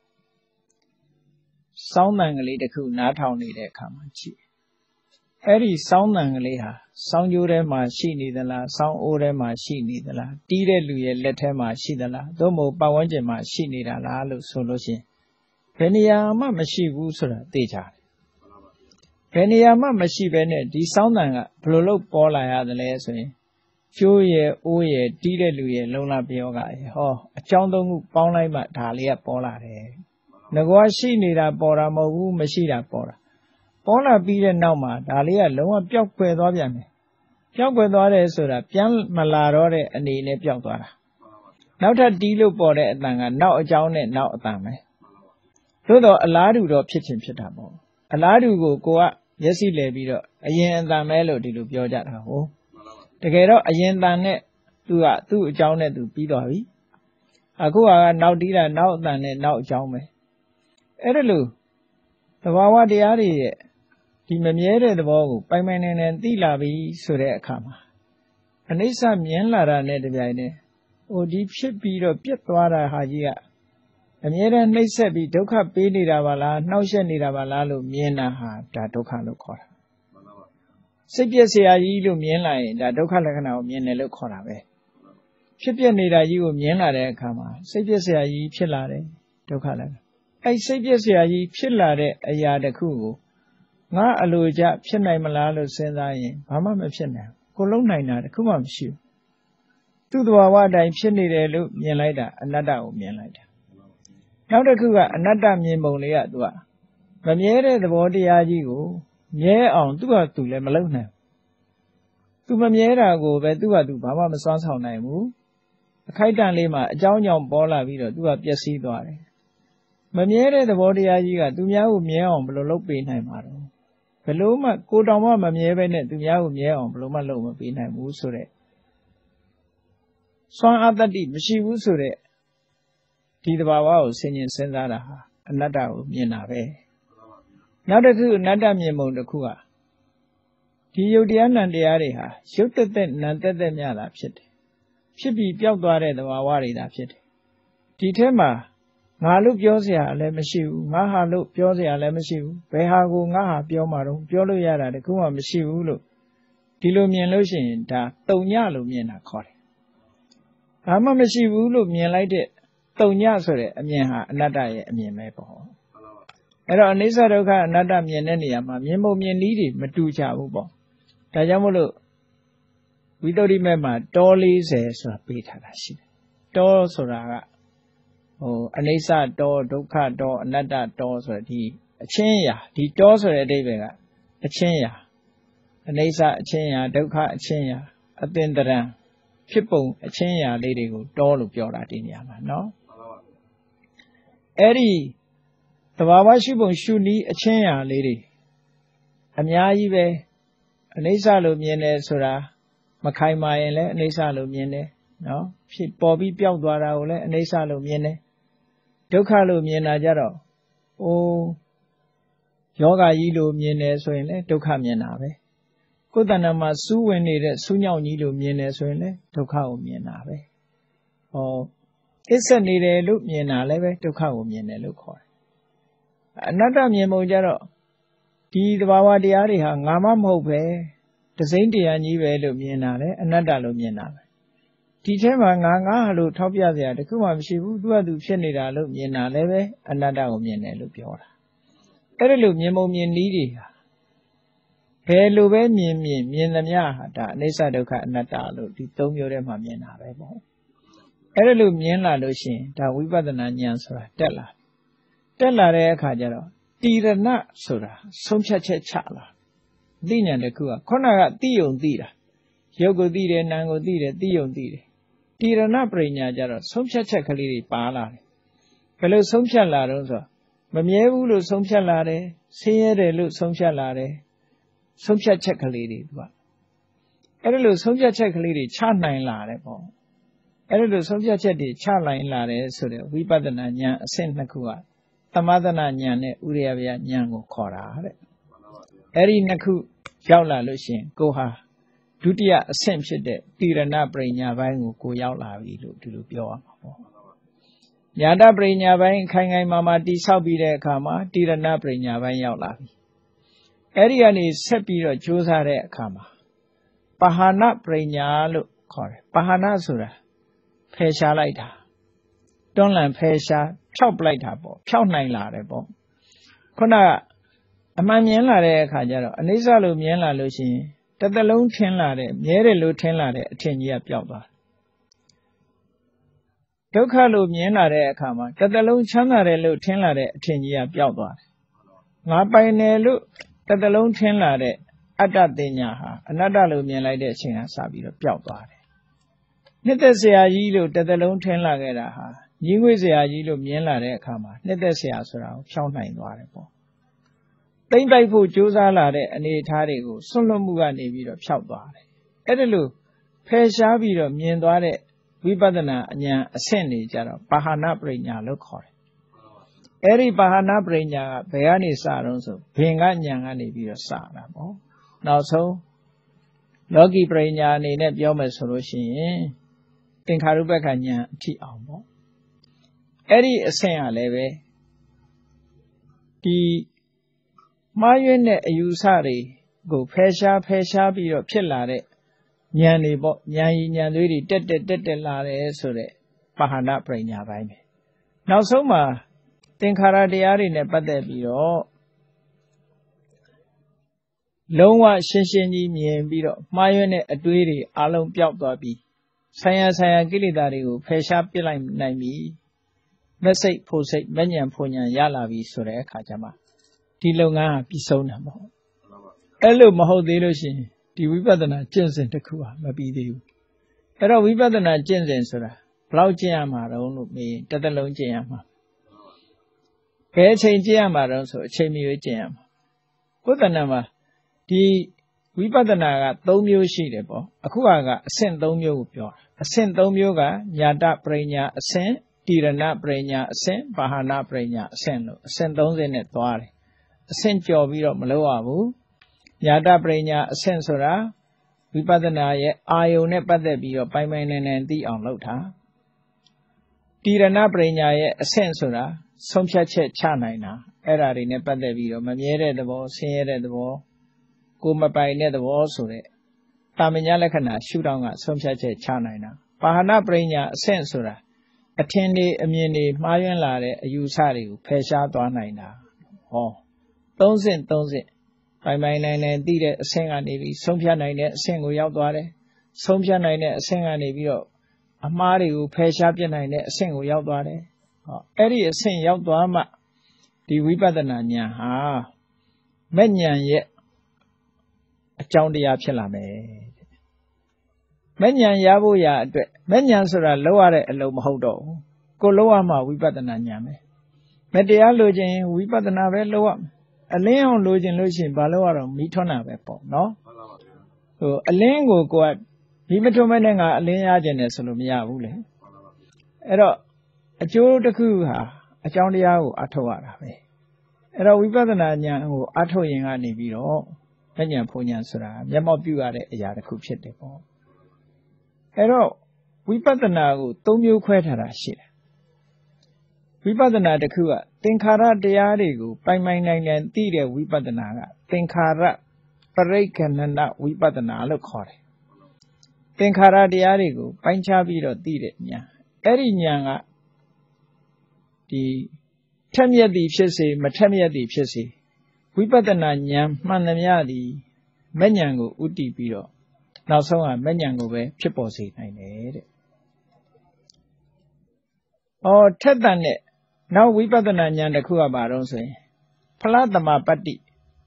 စောင်းတန်ကလေးတစ်ခုနားထောင်နေတဲ့အခါမှာကြည့်အဲ့ဒီစောင်းတန်ကလေးဟာစောင်းကြိုးထဲမှာရှိနေသလားစောင်းအိုးထဲမှာရှိနေသလားတီးတဲ့လူရဲ့လက်ထဲမှာရှိသလားသို့မဟုတ်ပတ်ဝန်းကျင်မှာရှိနေတာလားလို့ဆိုလို့ရှိရင်ဘယ်နေရာမှမရှိဘူးဆိုတာသိကြတယ်ဘယ်နေရာမှမရှိဘဲနဲ့ဒီစောင်းတန်ကဘယ်လိုလုပ်ပေါ်လာရသလဲဆိုရင်ကျိုးရဲ့အိုးရဲ့တီးတဲ့လူရဲ့လုံလပြောကဟောအကြောင်းသုံးခုပေါင်းလိုက်မှဒါလေးကပေါ်လာတယ်ငကောရှိနေတာပေါ်တာမဟုတ်ဘူးမရှိတာပေါ်တာပေါ်လာပြီးတဲ့နောက်မှာဒါလေးကလုံးဝပျောက်ကွယ်သွားပြန်တယ်ပျောက်ကွယ်သွားတယ်ဆိုတာပြန်မလာတော့တဲ့အနေနဲ့ပျောက်သွားတာနောက်ထပ်တီးလို့ပေါ်တဲ့အတန်ကနောက်အကြောင်းနဲ့နောက်အတန်ပဲသို့တော့အလားတူတော့ဖြစ်ချင်းဖြစ်တာပေါ့အလားတူကိုကမျက်စိလဲပြီးတော့အရင်အတန်ပဲလို့ဒီလိုပြောကြတာဟုတ်တကယ်တော့အရင်တန်နဲ့သူ့အကြောင်းနဲ့သူပြီးသွားပြီအခုကနောက်တီးတာနောက်အတန်နဲ့နောက်အကြောင်းပဲအဲ့ဒါလို့သဘာဝတရားတွေရဲ့ဒီမမြဲတဲ့သဘောကိုပိုင်ပိုင်နိုင်နိုင်သိလာပြီဆိုတဲ့အခါမှာအနိစ္စမြင်လာတာနဲ့တပြိုင်တည်းဒီဖြစ်ပြီးတော့ပြတ်သွားတာဟာကြီးကအမြဲတမ်းနှိမ့်ဆက်ပြီးဒုက္ခပေးနေတာပါလားနှောက်ယှက်နေတာပါလားလို့မြင်တာဟာဒါဒုက္ခလို့ခေါ်တာစိတ်ပြည့်စရာကြီးလို့မြင်လာရင်ဒါဒုက္ခလက္ခဏာကိုမြင်တယ်လို့ခေါ်တာပဲဖြစ်ပြနေတာကြီးကိုမြင်လာတဲ့အခါမှာစိတ်ပြည့်စရာကြီးဖြစ်လာတယ်ဒုက္ခလက္ခဏာအဲ့စိတ်ပြည့်စရာကြီးဖြစ်လာတဲ့အရာတစ်ခုကိုငါအလိုကျဖြစ်နိုင်မလားလို့စဉ်းစားရင်ဘာမှမဖြစ်နိုင်ဘူးကိုလုံးနိုင်တာတစ်ခုမှမရှိဘူးသူ့သဘာဝအတိုင်းဖြစ်နေတယ်လို့မြင်လိုက်တာအနတ္တကိုမြင်လိုက်တာနောက်တစ်ခုကအနတ္တမြင်ပုံလေးကသူကမမြဲတဲ့သဘောတရားကြီးကိုမြဲအောင်သူ့ဟာသူလည်းမလုပ်နိုင်သူမမြဲတာကိုပဲသူ့ဟာသူဘာမှမစွမ်းဆောင်နိုင်ဘူးအခိုက်အတန့်လေးမှာအကြောင်းကြောင့်ပေါ်လာပြီးတော့သူကပျက်စီးသွားတယ်မမြဲတဲ့သဘောတရားကြီးကသူများကိုမြဲအောင်ဘယ်လိုလုပ်ပေးနိုင်မှာတော့ဘယ်လိုမှကိုတောင်မှမမြဲပဲနဲ့သူများကိုမြဲအောင်ဘယ်လိုမှလုပ်မပေးနိုင်ဘူးဆိုတဲ့စွမ်းအားတတ္တိမရှိဘူးဆိုတဲ့ဒီသဘာဝကိုဆင်ញင်စဉ်းစားတာဟာအနတ္တကိုမြင်တာပဲနောက်တစ်ခုအနတ္တမြင်ပုံတစ်ခုကဒီယုတ်တရားနံတရားတွေဟာရုပ်သက်နံသက်များတာဖြစ်တယ်ဖြစ်ပြီးပျောက်သွားတဲ့သဘာဝတွေသာဖြစ်တယ်ဒီထဲမှာငါလို့ပြောเสียလည်းမရှိဘူးငါဟာလို့ပြောเสียလည်းမရှိဘူးဘယ်ဟာကိုငါဟာပြောမှာတော့ပြောလို့ရတာတခုမှမရှိဘူးလို့ဒီလိုမြင်လို့ရှိရင်ဒါတုံညလို့မြင်တာခေါ်တယ်ဘာမှမရှိဘူးလို့မြင်လိုက်တဲ့တုံညဆိုတဲ့အမြင်ဟာအနတ္တရဲ့အမြင်ပဲပေါ့အဲ့တော့အနိစ္စဒုက္ခအနတ္တမြင်တဲ့နေရာမှာမြင်ပုံမြင်နည်းတွေမတူကြဘူးပေါ့ဒါကြောင့်မို့လို့ဝိသုဒ္ဓိမေမှာတော40ဆိုတာပေးထားတာရှိတယ်တောဆိုတာကအနိစ္စတောဒုက္ခတောအနတ္တတောဆိုတဲ့ဒီအချင်းအရာဒီတောဆိုတဲ့အဓိပ္ပာယ်ကအချင်းအရာအနိစ္စအချင်းအရာဒုက္ခအချင်းအရာအသင်္တရံဖြစ်ပုံအချင်းအရာလေးတွေကိုတောလို့ပြောတာဒီနေရာမှာနော်အဲ့ဒီသဘာဝရှိပုံရှုနည်းအချင်းအရာလေးတွေအများကြီးပဲအနိစ္စလို့မြင်တယ်ဆိုတာမခိုင်မာရင်လည်းအနိစ္စလို့မြင်တယ်နော်ဖြစ်ပေါ်ပြီးပျောက်သွားတာကိုလည်းအနိစ္စလို့မြင်တယ်ဒုက္ခလို့မြင်တာကြတော့ယောဂကြီးလို့မြင်တယ်ဆိုရင်လည်းဒုက္ခမြင်တာပဲကိုယ်တဏ္ဍာမှာစူးဝင်နေတဲ့စူးညောင်ကြီးလို့မြင်တယ်ဆိုရင်လည်းဒုက္ခကိုမြင်တာပဲအစ္ဆက်နေတယ်လို့မြင်တာလည်းပဲဒုက္ခကိုမြင်တယ်လို့ခေါ်တယ်အနတ္တမြင်ပုံကြတော့ဒီသဘာဝတရားတွေဟာငါမှမဟုတ်ပဲတစိမ့်တရားကြီးပဲလို့မြင်တာလေအနတ္တလို့မြင်တာပဲဒီထဲမှာငါဟာလို့ထောက်ပြစရာတခုမှမရှိဘူးသူကသူဖြစ်နေတာလို့မြင်တာလည်းပဲအနတ္တကိုမြင်တယ်လို့ပြောတာအဲ့ဒါလို့မြင်ပုံမြင်နည်းတွေဟာဘယ်လိုပဲမြင်သမျှဟာဒါအနိစ္စဒုက္ခအနတ္တလို့ဒီသုံးမျိုးထဲမှာမြင်တာပဲပေါ့အဲ့ဒါလို့မြင်လာလို့ရှိရင်ဒါဝိပဿနာဉာဏ်ဆိုတာတက်လာတဲ့အခါကျတော့တိရဏဆိုတာဆုံးဖြတ်ချက်ချလာသိဉာဏ်တစ်ခုကခုနကသိယုံသိတာရုပ်ကိုသိတယ်နာမ်ကိုသိတယ်သိယုံသိတယ်တိရဏပရိညာကျတော့ဆုံးဖြတ်ချက်ကလေးတွေပါလာတယ်ဘယ်လိုဆုံးဖြတ်လာတော့ဆိုမမြဲဘူးလို့ဆုံးဖြတ်လာတယ်ဆင်းရဲတယ်လို့ဆုံးဖြတ်လာတယ်ဆုံးဖြတ်ချက်ကလေးတွေသူကအဲ့ဒါလို့ဆုံးဖြတ်ချက်ကလေးတွေချနိုင်လာတယ်ပေါ့အဲ့ဒါလို့ဆုံးဖြတ်ချက်တွေချနိုင်လာတယ်ဆိုတဲ့ဝိပဿနာဉာဏ်အဆင့်နှစ်ခုကသမသနာဉာဏ်နဲ့ဥရိယဗျာဉာဏ်ကိုခေါ်တာတဲ့အဲ့ဒီနှစ်ခုရောက်လာလို့ရှိရင်ကိုဟာဒုတိယအဆင့်ဖြစ်တဲ့တိရဏပရိညာပိုင်းကိုရောက်လာပြီလို့ဒီလိုပြောရမှာပေါ့ညာတပရိညာပိုင်းခိုင်မာတိဆောက်ပြီးတဲ့အခါမှာတိရဏပရိညာပိုင်းရောက်လာပြီအဲ့ဒီကနေဆက်ပြီးတော့ကြိုးစားတဲ့အခါမှာပဟာနပရိညာလို့ခေါ်တယ်ပဟာနဆိုတာဖယ်ရှားလိုက်တာတွန်းလှန်ဖယ်ရှားဖြောက်ပလိုက်တာပေါ့ဖြောက်နိုင်လာတယ်ပေါ့ခုနကအမှန်မြင်လာတဲ့အခါကျတော့အနိစ္စလို့မြင်လာလို့ရှိရင်တစ်သက်လုံးထင်လာတဲ့မြဲတယ်လို့ထင်လာတဲ့အထင်ကြီးကပျောက်သွားဒုက္ခလို့မြင်လာတဲ့အခါမှာတစ်သက်လုံးချမ်းသာတယ်လို့ထင်လာတဲ့အထင်ကြီးကပျောက်သွားတယ်ငါပိုင်တယ်လို့တစ်သက်လုံးထင်လာတဲ့အတ္တတင်ညာဟာအနတ္တလို့မြင်လိုက်တဲ့အချိန်ကစပြီးတော့ပျောက်သွားတယ်နှစ်သက်စရာကြီးလို့တစ်သက်လုံးထင်လာခဲ့တာဟာညီငွေစရာကြီးလို့မြင်လာတဲ့အခါမှာနှစ်သက်စရာဆိုတာကိုဖြောင်းနိုင်သွားတယ်ပေါ့သိမ့်ပိုက်ဖို့ကြိုးစားလာတဲ့အနေအထားတွေကိုဆွန့်လွတ်မှုကနေပြီးတော့ဖြောက်သွားတယ်အဲ့ဒါလို့ဖယ်ရှားပြီးတော့မြင်သွားတဲ့ဝိပဿနာဉာဏ်အဆင့်တွေကြတော့ပါဟနပရိညာလို့ခေါ်တယ်အဲ့ဒီပါဟနပရိညာကဘယ်ကနေစတော့ဆိုဘင်္ဂဉာဏ်ကနေပြီးတော့စတာပေါ့နောက်ဆုံးလောကီပရိညာအနေနဲ့ပြောမယ်ဆိုလို့ရှိရင်သင်္ခါရုပ္ပကဉာဏ်အထိအောင်ပေါ့အဲ့ဒီအဆင့်ကလည်းပဲဒီမှားယွင်းတဲ့အယူဆတွေကိုဖယ်ရှားပြီးတော့ဖြစ်လာတဲ့ဉာဏ်တွေပေါ့ဉာဏ်ရည်ဉာဏ်သွေးတွေတက်လာတယ်ဆိုတဲ့ပါဟနပရိညာပိုင်းပဲနောက်ဆုံးမှာသင်္ခါရတရားတွေနဲ့ပတ်သက်ပြီးတော့လုံးဝရှင်းကြီးမြင်ပြီးတော့မှားယွင်းတဲ့အတွေးတွေအလုံးပျောက်သွားပြီးဆိုင်ရာကိလေသာတွေကိုဖယ်ရှားပစ်လိုက်နိုင်ပြီမက်စိတ်ဖို့စိတ်မဉဏ်ဖို့ဉဏ်ရလာပြီဆိုတဲ့အခါကျမှဒီလုပ်ငန်းဟာပြီးဆုံးတာမဟုတ်အဲ့လိုမဟုတ်သေးလို့ရှိရင်ဒီဝိပဿနာကျင့်စဉ်တစ်ခုဟာမပြီးသေးဘူးအဲ့တော့ဝိပဿနာကျင့်စဉ်ဆိုတာဘယ်လောက်ကျင့်ရမှာတုံးလို့မေးရင်တစ်သက်လုံးကျင့်ရမှာဘယ်အချိန်ကျင့်ရမှာတုံးဆိုအချိန်မီကျင့်ရမှာကိုယ်တဏ္ဍာမှာဒီဝိပဿနာက၃မျိုးရှိတယ်ပေါ့အခုကအဆင့်၃မျိုးကိုပြောတာအဆင့်၃မျိုးကညာတပရိညာအဆင့်တိရဏပရိညာအဆင့်ပါဟနပရိညာအဆင့်လို့အဆင့်30နဲ့သွားတယ်အဆင့်ကျော်ပြီးတော့မလုပ်ရဘူးညာတပရိညာအဆင့်ဆိုတာဝိပဿနာရဲ့အာယုန်နဲ့ပတ်သက်ပြီးတော့ပိုင်နိုင်သိအောင်လုပ်တာတိရဏပရိညာရဲ့အဆင့်ဆိုတာဆုံးဖြတ်ချက်ချနိုင်တာအဲ့ဒါတွေနဲ့ပတ်သက်ပြီးတော့မမြဲတဲ့သဘောဆင်းရဲတဲ့သဘောကိုမပိုင်တဲ့သဘောဆိုတဲ့တာမညာလက္ခဏာရှုထောင့်ကဆုံးဖြတ်ချက်ချနိုင်တာပါဟနပရိညာအဆင့်ဆိုတာအထင်တွေအမြင်တွေမှားယွင်းလာတဲ့အယူဆတွေကိုဖယ်ရှားသွားနိုင်တာဟော၃ဆင့်ပိုင်နိုင်သိတဲ့အဆင့်ကနေပြီးဆုံးဖြတ်နိုင်တဲ့အဆင့်ကိုရောက်သွားတယ်ဆုံးဖြတ်နိုင်တဲ့အဆင့်ကနေပြီးတော့အမှားတွေကိုဖယ်ရှားပြနိုင်တဲ့အဆင့်ကိုရောက်သွားတယ်ဟောအဲ့ဒီအဆင့်ရောက်သွားမှဒီဝိပဿနာဉာဏ်ဟာမဲ့ဉာဏ်ရဲ့အကြောင်းတရားဖြစ်လာမယ်မဲ့ဉာဏ်ရဖို့ရာအတွက်မဲ့ဉာဏ်ဆိုတာလောက်ရတဲ့အလုံးမဟုတ်တော့ဘူးကိုလောက်ရမှာဝိပဿနာဉာဏ်ပဲမဲ့တရားလိုချင်ဝိပဿနာပဲလောက်ရမယ်အလင်းအောင်လိုချင်လို့ရှိရင်ဘာလို့ရတော့မိထွန်းတာပဲပေါ့နော်ဟိုအလင်းကိုကမိမထွန်းမဲ့နဲ့ငါအလင်းရခြင်းနဲ့ဆိုလို့မရဘူးလေအဲ့တော့အကျိုးတစ်ခုဟာအကြောင်းတရားကိုအထောက်ရတာပဲအဲ့တော့ဝိပဿနာဉာဏ်ကိုအထောက်ရင်ကနေပြီးတော့ဉာဏ်ဖုန်ဉာဏ်ဆိုတာမျက်မှောက်ပြုရတဲ့အရာတစ်ခုဖြစ်တယ်ပေါ့အဲ့တော့ဝိပဿနာကို၃မျိုးခွဲထားတာရှိတယ်ဝိပဿနာတစ်ခုကသင်္ခါရတရားတွေကိုပိုင်နိုင်သိတဲ့ဝိပဿနာကသင်္ခါရပရိက္ခဏနဝိပဿနာလို့ခေါ်တယ်သင်္ခါရတရားတွေကိုပိုင်းခြားပြီးတော့သိတဲ့ဉာဏ်အဲ့ဒီဉာဏ်ကဒီထက်မြက်သည်ဖြစ်စေမထက်မြက်သည်ဖြစ်စေဝိပဿနာဉာဏ်မှန်သမျှသည်မဲ့ညာကိုဥတည်ပြီးတော့နောက်ဆုံးကမဲ့ညာကိုပဲဖြစ်ပေါ်စေနိုင်တယ်တဲ့ထက်တန်တဲ့နောက်ဝိပဿနာဉာဏ်တစ်ခုကပါတော့ဆိုရင်ဖလားသမပတ္တိ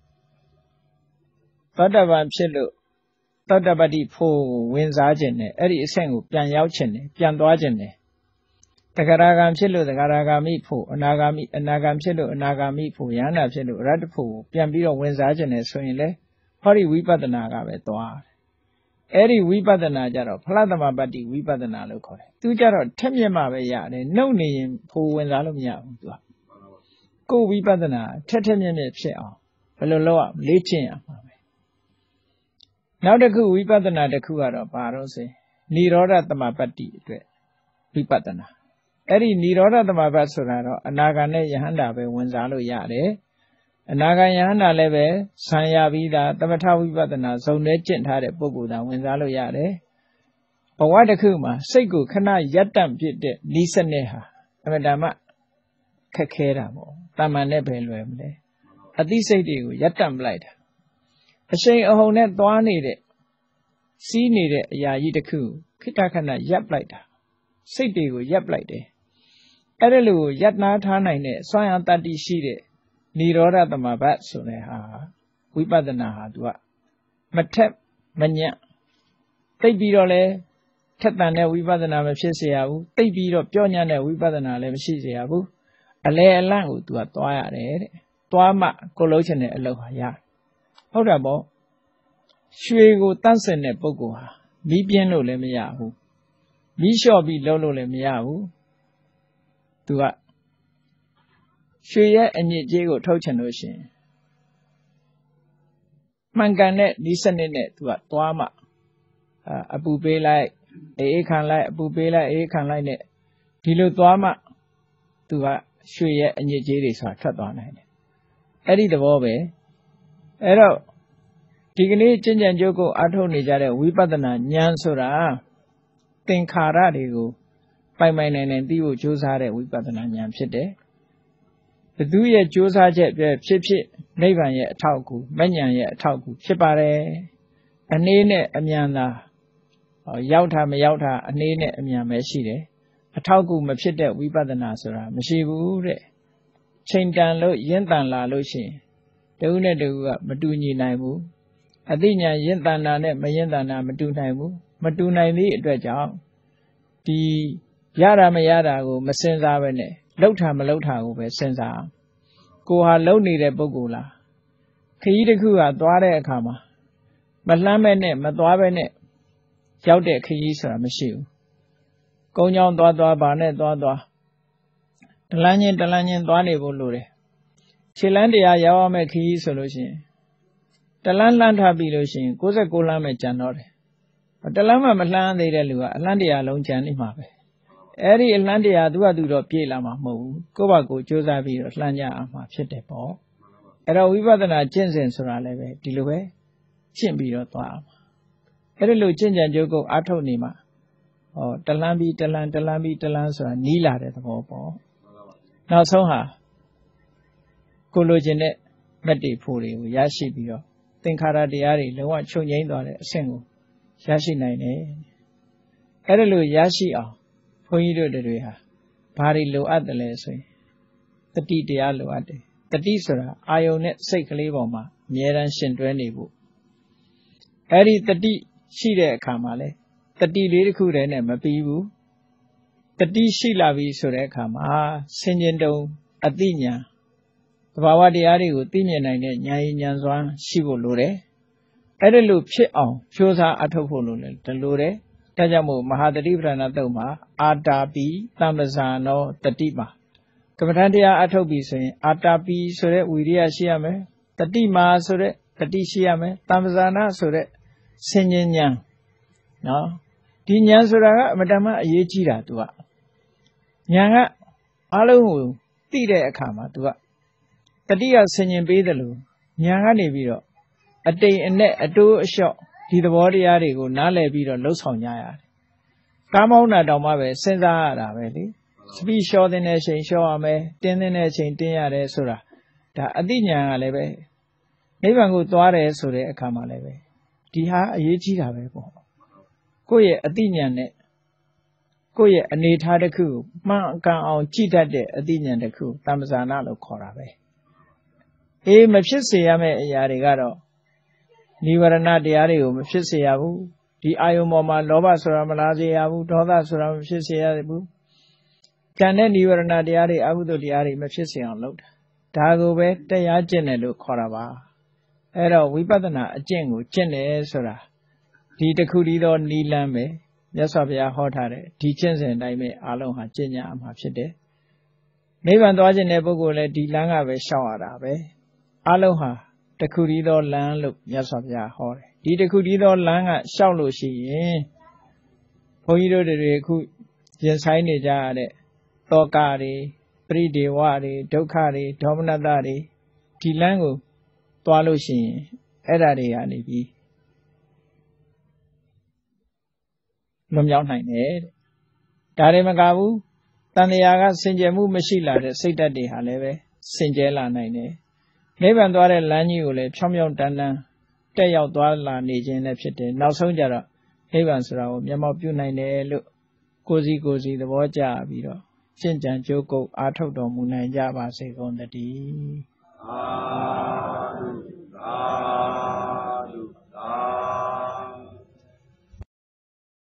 သောတပန်ဖြစ်လို့သောတပတ္တိဖို့ဝင်စားခြင်းနဲ့အဲ့ဒီအဆင့်ကိုပြန်ရောက်ခြင်းနဲ့ပြန်သွားခြင်းနဲ့တဂရဂံဖြစ်လို့တဂရဂမိဖို့အနာဂံဖြစ်လို့အနာဂါမိဖို့ယန္တာဖြစ်လို့အရတ္တဖို့ပြန်ပြီးတော့ဝင်စားခြင်းနဲ့ဆိုရင်လေဟောဒီဝိပဿနာကပဲသွားအဲ့ဒီဝိပဿနာကြတော့ဖလားသမပတ္တိဝိပဿနာလို့ခေါ်တယ်သူကြတော့ထက်မြက်မှပဲရတယ်နှုတ်နေရင်ဖို့ဝင်စားလို့မရဘူးသူကကိုယ်ဝိပဿနာထက်မြက်ဖြစ်အောင်ဘယ်လိုလုပ်ရလေ့ကျင့်ရမှာပဲနောက်တစ်ခုဝိပဿနာတစ်ခုကတော့ဘာလို့ဆိုနိရောဓသမပတ္တိအတွက်ဝိပဿနာအဲ့ဒီနိရောဓသမပတ္တိဆိုတာတော့အနာဂါနဲ့ယဟန္တာပဲဝင်စားလို့ရတယ်အနာဂါယဟန္တာလည်းပဲဆံရပြီးသားသမထဝိပဿနာဇုံနဲ့ကျင့်ထားတဲ့ပုဂ္ဂိုလ်သာဝင်စားလို့ရတယ်ဘဝတစ်ခုမှာစိတ်ကိုခဏရပ်တန့်ပြစ်တဲ့ဤစနစ်ဟာအမှန်တမ်းခက်ခဲတာပေါ့တာမန်နဲ့ပဲလွယ်မလဲအသိစိတ်တွေကိုရပ်တန့်ပလိုက်တာအရှိန်အဟုန်နဲ့သွားနေတဲ့စီးနေတဲ့အရာကြီးတစ်ခုခိတခဏရပ်ပလိုက်တာစိတ်တွေကိုရပ်ပလိုက်တယ်အဲ့ဒါလိုရပ်နာထားနိုင်တဲ့စွမ်းအားတတ္တိရှိတဲ့နိရောဓသမဘတ်ဆိုတဲ့ဟာဝိပဿနာဟာသူကမထက်မညံ့သိပြီးတော့လဲထက်တန်တဲ့ဝိပဿနာမဖြစ်เสียရဘူးသိပြီးတော့ပြောညံ့တဲ့ဝိပဿနာလည်းမရှိเสียရဘူးအလဲအလန့်ကိုသူကသွားရတယ်တဲ့သွားမှကိုလုံးချင်တဲ့အလုပ်ဟာရဟုတ်တာပေါ့ရွှေကိုတန့်စင်တဲ့ပုဂ္ဂိုလ်ဟာမီးပြင်းလို့လည်းမရဘူးမီးလျှော့ပြီးလှုပ်လို့လည်းမရဘူးသူကရွှေရဲ့အညစ်အကြေးကိုထုတ်ချင်လို့ရှိရင်မှန်ကန်တဲ့ဒီစနစ်နဲ့သူကသွားမှအပူပေးလိုက်အေးခံလိုက်အပူပေးလိုက်အေးခံလိုက်နဲ့ဒီလိုသွားမှသူကရွှေရဲ့အညစ်အကြေးတွေဆိုတာထွက်သွားနိုင်တယ်အဲ့ဒီသဘောပဲအဲ့တော့ဒီကနေ့ကျင့်ကြံကြိုးကိုအားထုတ်နေကြတဲ့ဝိပဿနာဉာဏ်ဆိုတာသင်္ခါရတွေကိုပိုင်နိုင်သိဖို့ကြိုးစားတဲ့ဝိပဿနာဉာဏ်ဖြစ်တယ်ဘသူရဲ့ကြိုးစားချက်ပဲဖြစ်နိဗ္ဗာန်ရဲ့အထောက်အကူမဉ္ဇဉ်ရဲ့အထောက်အကူဖြစ်ပါတယ်အနည်းနဲ့အမြန်သာရောက်တာမရောက်တာအနည်းနဲ့အမြန်ပဲရှိတယ်အထောက်အကူမဖြစ်တဲ့ဝိပဿနာဆိုတာမရှိဘူးတဲ့ချိန်တန်လို့ရင့်တန်လာလို့ရှိရင်တဦးနဲ့တဦးကမတူညီနိုင်ဘူးအသိဉာဏ်ရင့်တန်တာနဲ့မရင့်တန်တာမတူနိုင်ဘူးမတူနိုင်သည့်အတွက်ကြောင့်ဒီရတာမရတာကိုမစင်စားပဲနဲ့လှုပ်တာမလှုပ်တာကိုပဲစဉ်းစားကိုဟာလှုပ်နေတဲ့ပုဂ္ဂိုလ်လားခရီးတစ်ခုကသွားတဲ့အခါမှာမလှမ်းမဲ့နဲ့မသွားပဲနဲ့ရောက်တဲ့ခရီးဆိုတာမရှိဘူးကုန်းကြောင်းသွားဘာနဲ့သွားတလန်းချင်းသွားနေဖို့လိုတယ်ခြေလမ်းတရားရောက်ရမယ့်ခရီးဆိုလို့ရှိရင်တလန်းလှမ်းထားပြီလို့ရှိရင်69လမ်းပဲကျန်တော့တယ်တလန်းမှမလှမ်းသေးတဲ့လူကအလန်းတရားလုံးကျန်နေမှာပဲအဲ့ဒီအလန်းတရားသူကသူတော့ပြေးလာမှာမဟုတ်ဘူးကိုယ့်ဘာကိုယ်ကြိုးစားပြီးတော့လှမ်းကြအောင်မှာဖြစ်တယ်ပေါ့အဲ့တော့ဝိပဿနာကျင့်စဉ်ဆိုတာလည်းပဲဒီလိုပဲကျင့်ပြီးတော့သွားအောင်အဲ့ဒီလိုကျင့်ကြံကြိုးကိုအားထုတ်နေမှာတလန်းပြီးတလန်းဆိုတာနီးလာတဲ့သဘောပေါ့နောက်ဆုံးဟာကိုလိုချင်တဲ့မတ္တိဖို့တွေကိုရရှိပြီးတော့သင်္ခါရတရားတွေလုံးဝချုပ်ငြိမ်းသွားတဲ့အဆင့်ကိုရရှိနိုင်တယ်အဲ့ဒီလိုရရှိအောင်ဘုန်းကြီးတို့တွေဟာဘာတွေလိုအပ်တယ်လဲဆိုရင်တတိတရားလိုအပ်တယ်တတိဆိုတာအာယုန်နဲ့စိတ်ကလေးပေါ်မှာအမြဲတမ်းရှင်တွဲနေဖို့အဲ့ဒီတတိရှိတဲ့အခါမှာလဲတတိလေးတစ်ခုတည်းနဲ့မပြီးဘူးတတိရှိလာပြီဆိုတဲ့အခါမှာဆင်ခြင်တုံအသိဉာဏ်သဘာဝတရားတွေကိုသိမြင်နိုင်တဲ့ဉာဏ်ရည်ဉာဏ်စွမ်းရှိဖို့လိုတယ်အဲ့ဒီလိုဖြစ်အောင်ကြိုးစားအထောက်ဖို့လိုတယ်လိုတယ်ဒါကြောင့်မို့မဟာတတိပဋ္ဌာနာတုတ်မှာအာတာပိတမ္ပဇာနောတတိမှာကမ္မဋ္ဌာန်းတရားအထုတ်ပြီဆိုရင်အာတာပိဆိုတဲ့ဝိရိယရှိရမယ်တတိမာဆိုတဲ့တတိရှိရမယ်တမ္ပဇာနာဆိုတဲ့ဆင်ញဉာဏ်နော်ဒီဉာဏ်ဆိုတာကအမတမအရေးကြီးတာသူကဉာဏ်ကအလုံးကိုသိတဲ့အခါမှာသူကတတိယဆင်ញင်ပေးတယ်လို့ဉာဏ်ကနေပြီးတော့အတိမ်အနက်အတိုးအလျှော့ဒီသဘောတရားတွေကိုနားလည်ပြီးတော့လှုပ်ဆောင်ကြရတယ်ကားမောင်းတာတောင်မှပဲစဉ်းစားရတာပဲလေစပီလျှောတဲ့အချိန်လျှောရမယ်တင်းတဲ့အချိန်တင်းရတယ်ဆိုတာဒါအသိဉာဏ်ကလည်းပဲနိဗ္ဗာန်ကိုသွားတယ်ဆိုတဲ့အခါမှာလည်းပဲဒီဟာအရေးကြီးတာပဲပေါ့ကိုယ့်ရဲ့အသိဉာဏ်နဲ့ကိုယ့်ရဲ့အနေထားတစ်ခုကိုမှန်ကန်အောင်ကြည့်တတ်တဲ့အသိဉာဏ်တစ်ခုတမ္ပဇာနာလို့ခေါ်တာပဲမဖြစ်စေရမယ့်အရာတွေကတော့နိဝရဏတရားတွေကိုမဖြစ်စေရဘူးဒီအာယုံပေါ်မှာလောဘဆိုတာမလာစေရဘူးဒေါသဆိုတာမဖြစ်စေရဘူးကျန်တဲ့နိဝရဏတရားတွေအကုသိုလ်တရားတွေမဖြစ်စေအောင်လုပ်တာဒါကိုပဲတရားကျင့်တယ်လို့ခေါ်တာပါအဲ့တော့ဝိပဿနာအကျင့်ကိုကျင့်တယ်ဆိုတာဒီတစ်ခုတည်းသောနိလန်းပဲမြတ်စွာဘုရားဟောထားတယ်ဒီကျင့်စဉ်အတိုင်းပဲအားလုံးဟာကျင့်ကြရမှာဖြစ်တယ်နိဗ္ဗာန်သွားခြင်းတဲ့ပုဂ္ဂိုလ်လည်းဒီလမ်းကပဲရှောက်ရတာပဲအားလုံးဟာတစ်ခုတည်းသောလမ်းလို့မြတ်စွာဘုရားဟောတယ်ဒီတစ်ခုတည်းသောလမ်းကရှောက်လို့ရှိရင်ဘုန်းကြီးတို့တွေအခုရင်ဆိုင်နေကြရတဲ့တောကတွေပရိဒေဝတွေဒုက္ခတွေဒေါမနတတွေဒီလမ်းကိုသွားလို့ရှိရင်အဲ့ဓာတွေကနေပြီးလွန်မြောက်နိုင်တယ်ဒါတွေမကဘူးတန်တရားကစင်ကြယ်မှုမရှိလာတဲ့စိတ်ဓာတ်တွေဟာလည်းပဲစင်ကြယ်လာနိုင်တယ်နိဗ္ဗာန်သွားတဲ့လမ်းကြီးကိုလည်းဖြောင်းဖြောင်းတန်းတန်းတက်ရောက်သွားလာနေခြင်းလည်းဖြစ်တယ်နောက်ဆုံးကြတော့နိဗ္ဗာန်ဆိုတာကိုမျက်မှောက်ပြုနိုင်တယ်လို့ကိုယ်စီသဘောကျပြီးတော့ကျင့်ကြံကြိုးကုပ်အားထုတ်တော်မူနိုင်ကြပါစေကုန်သတည်း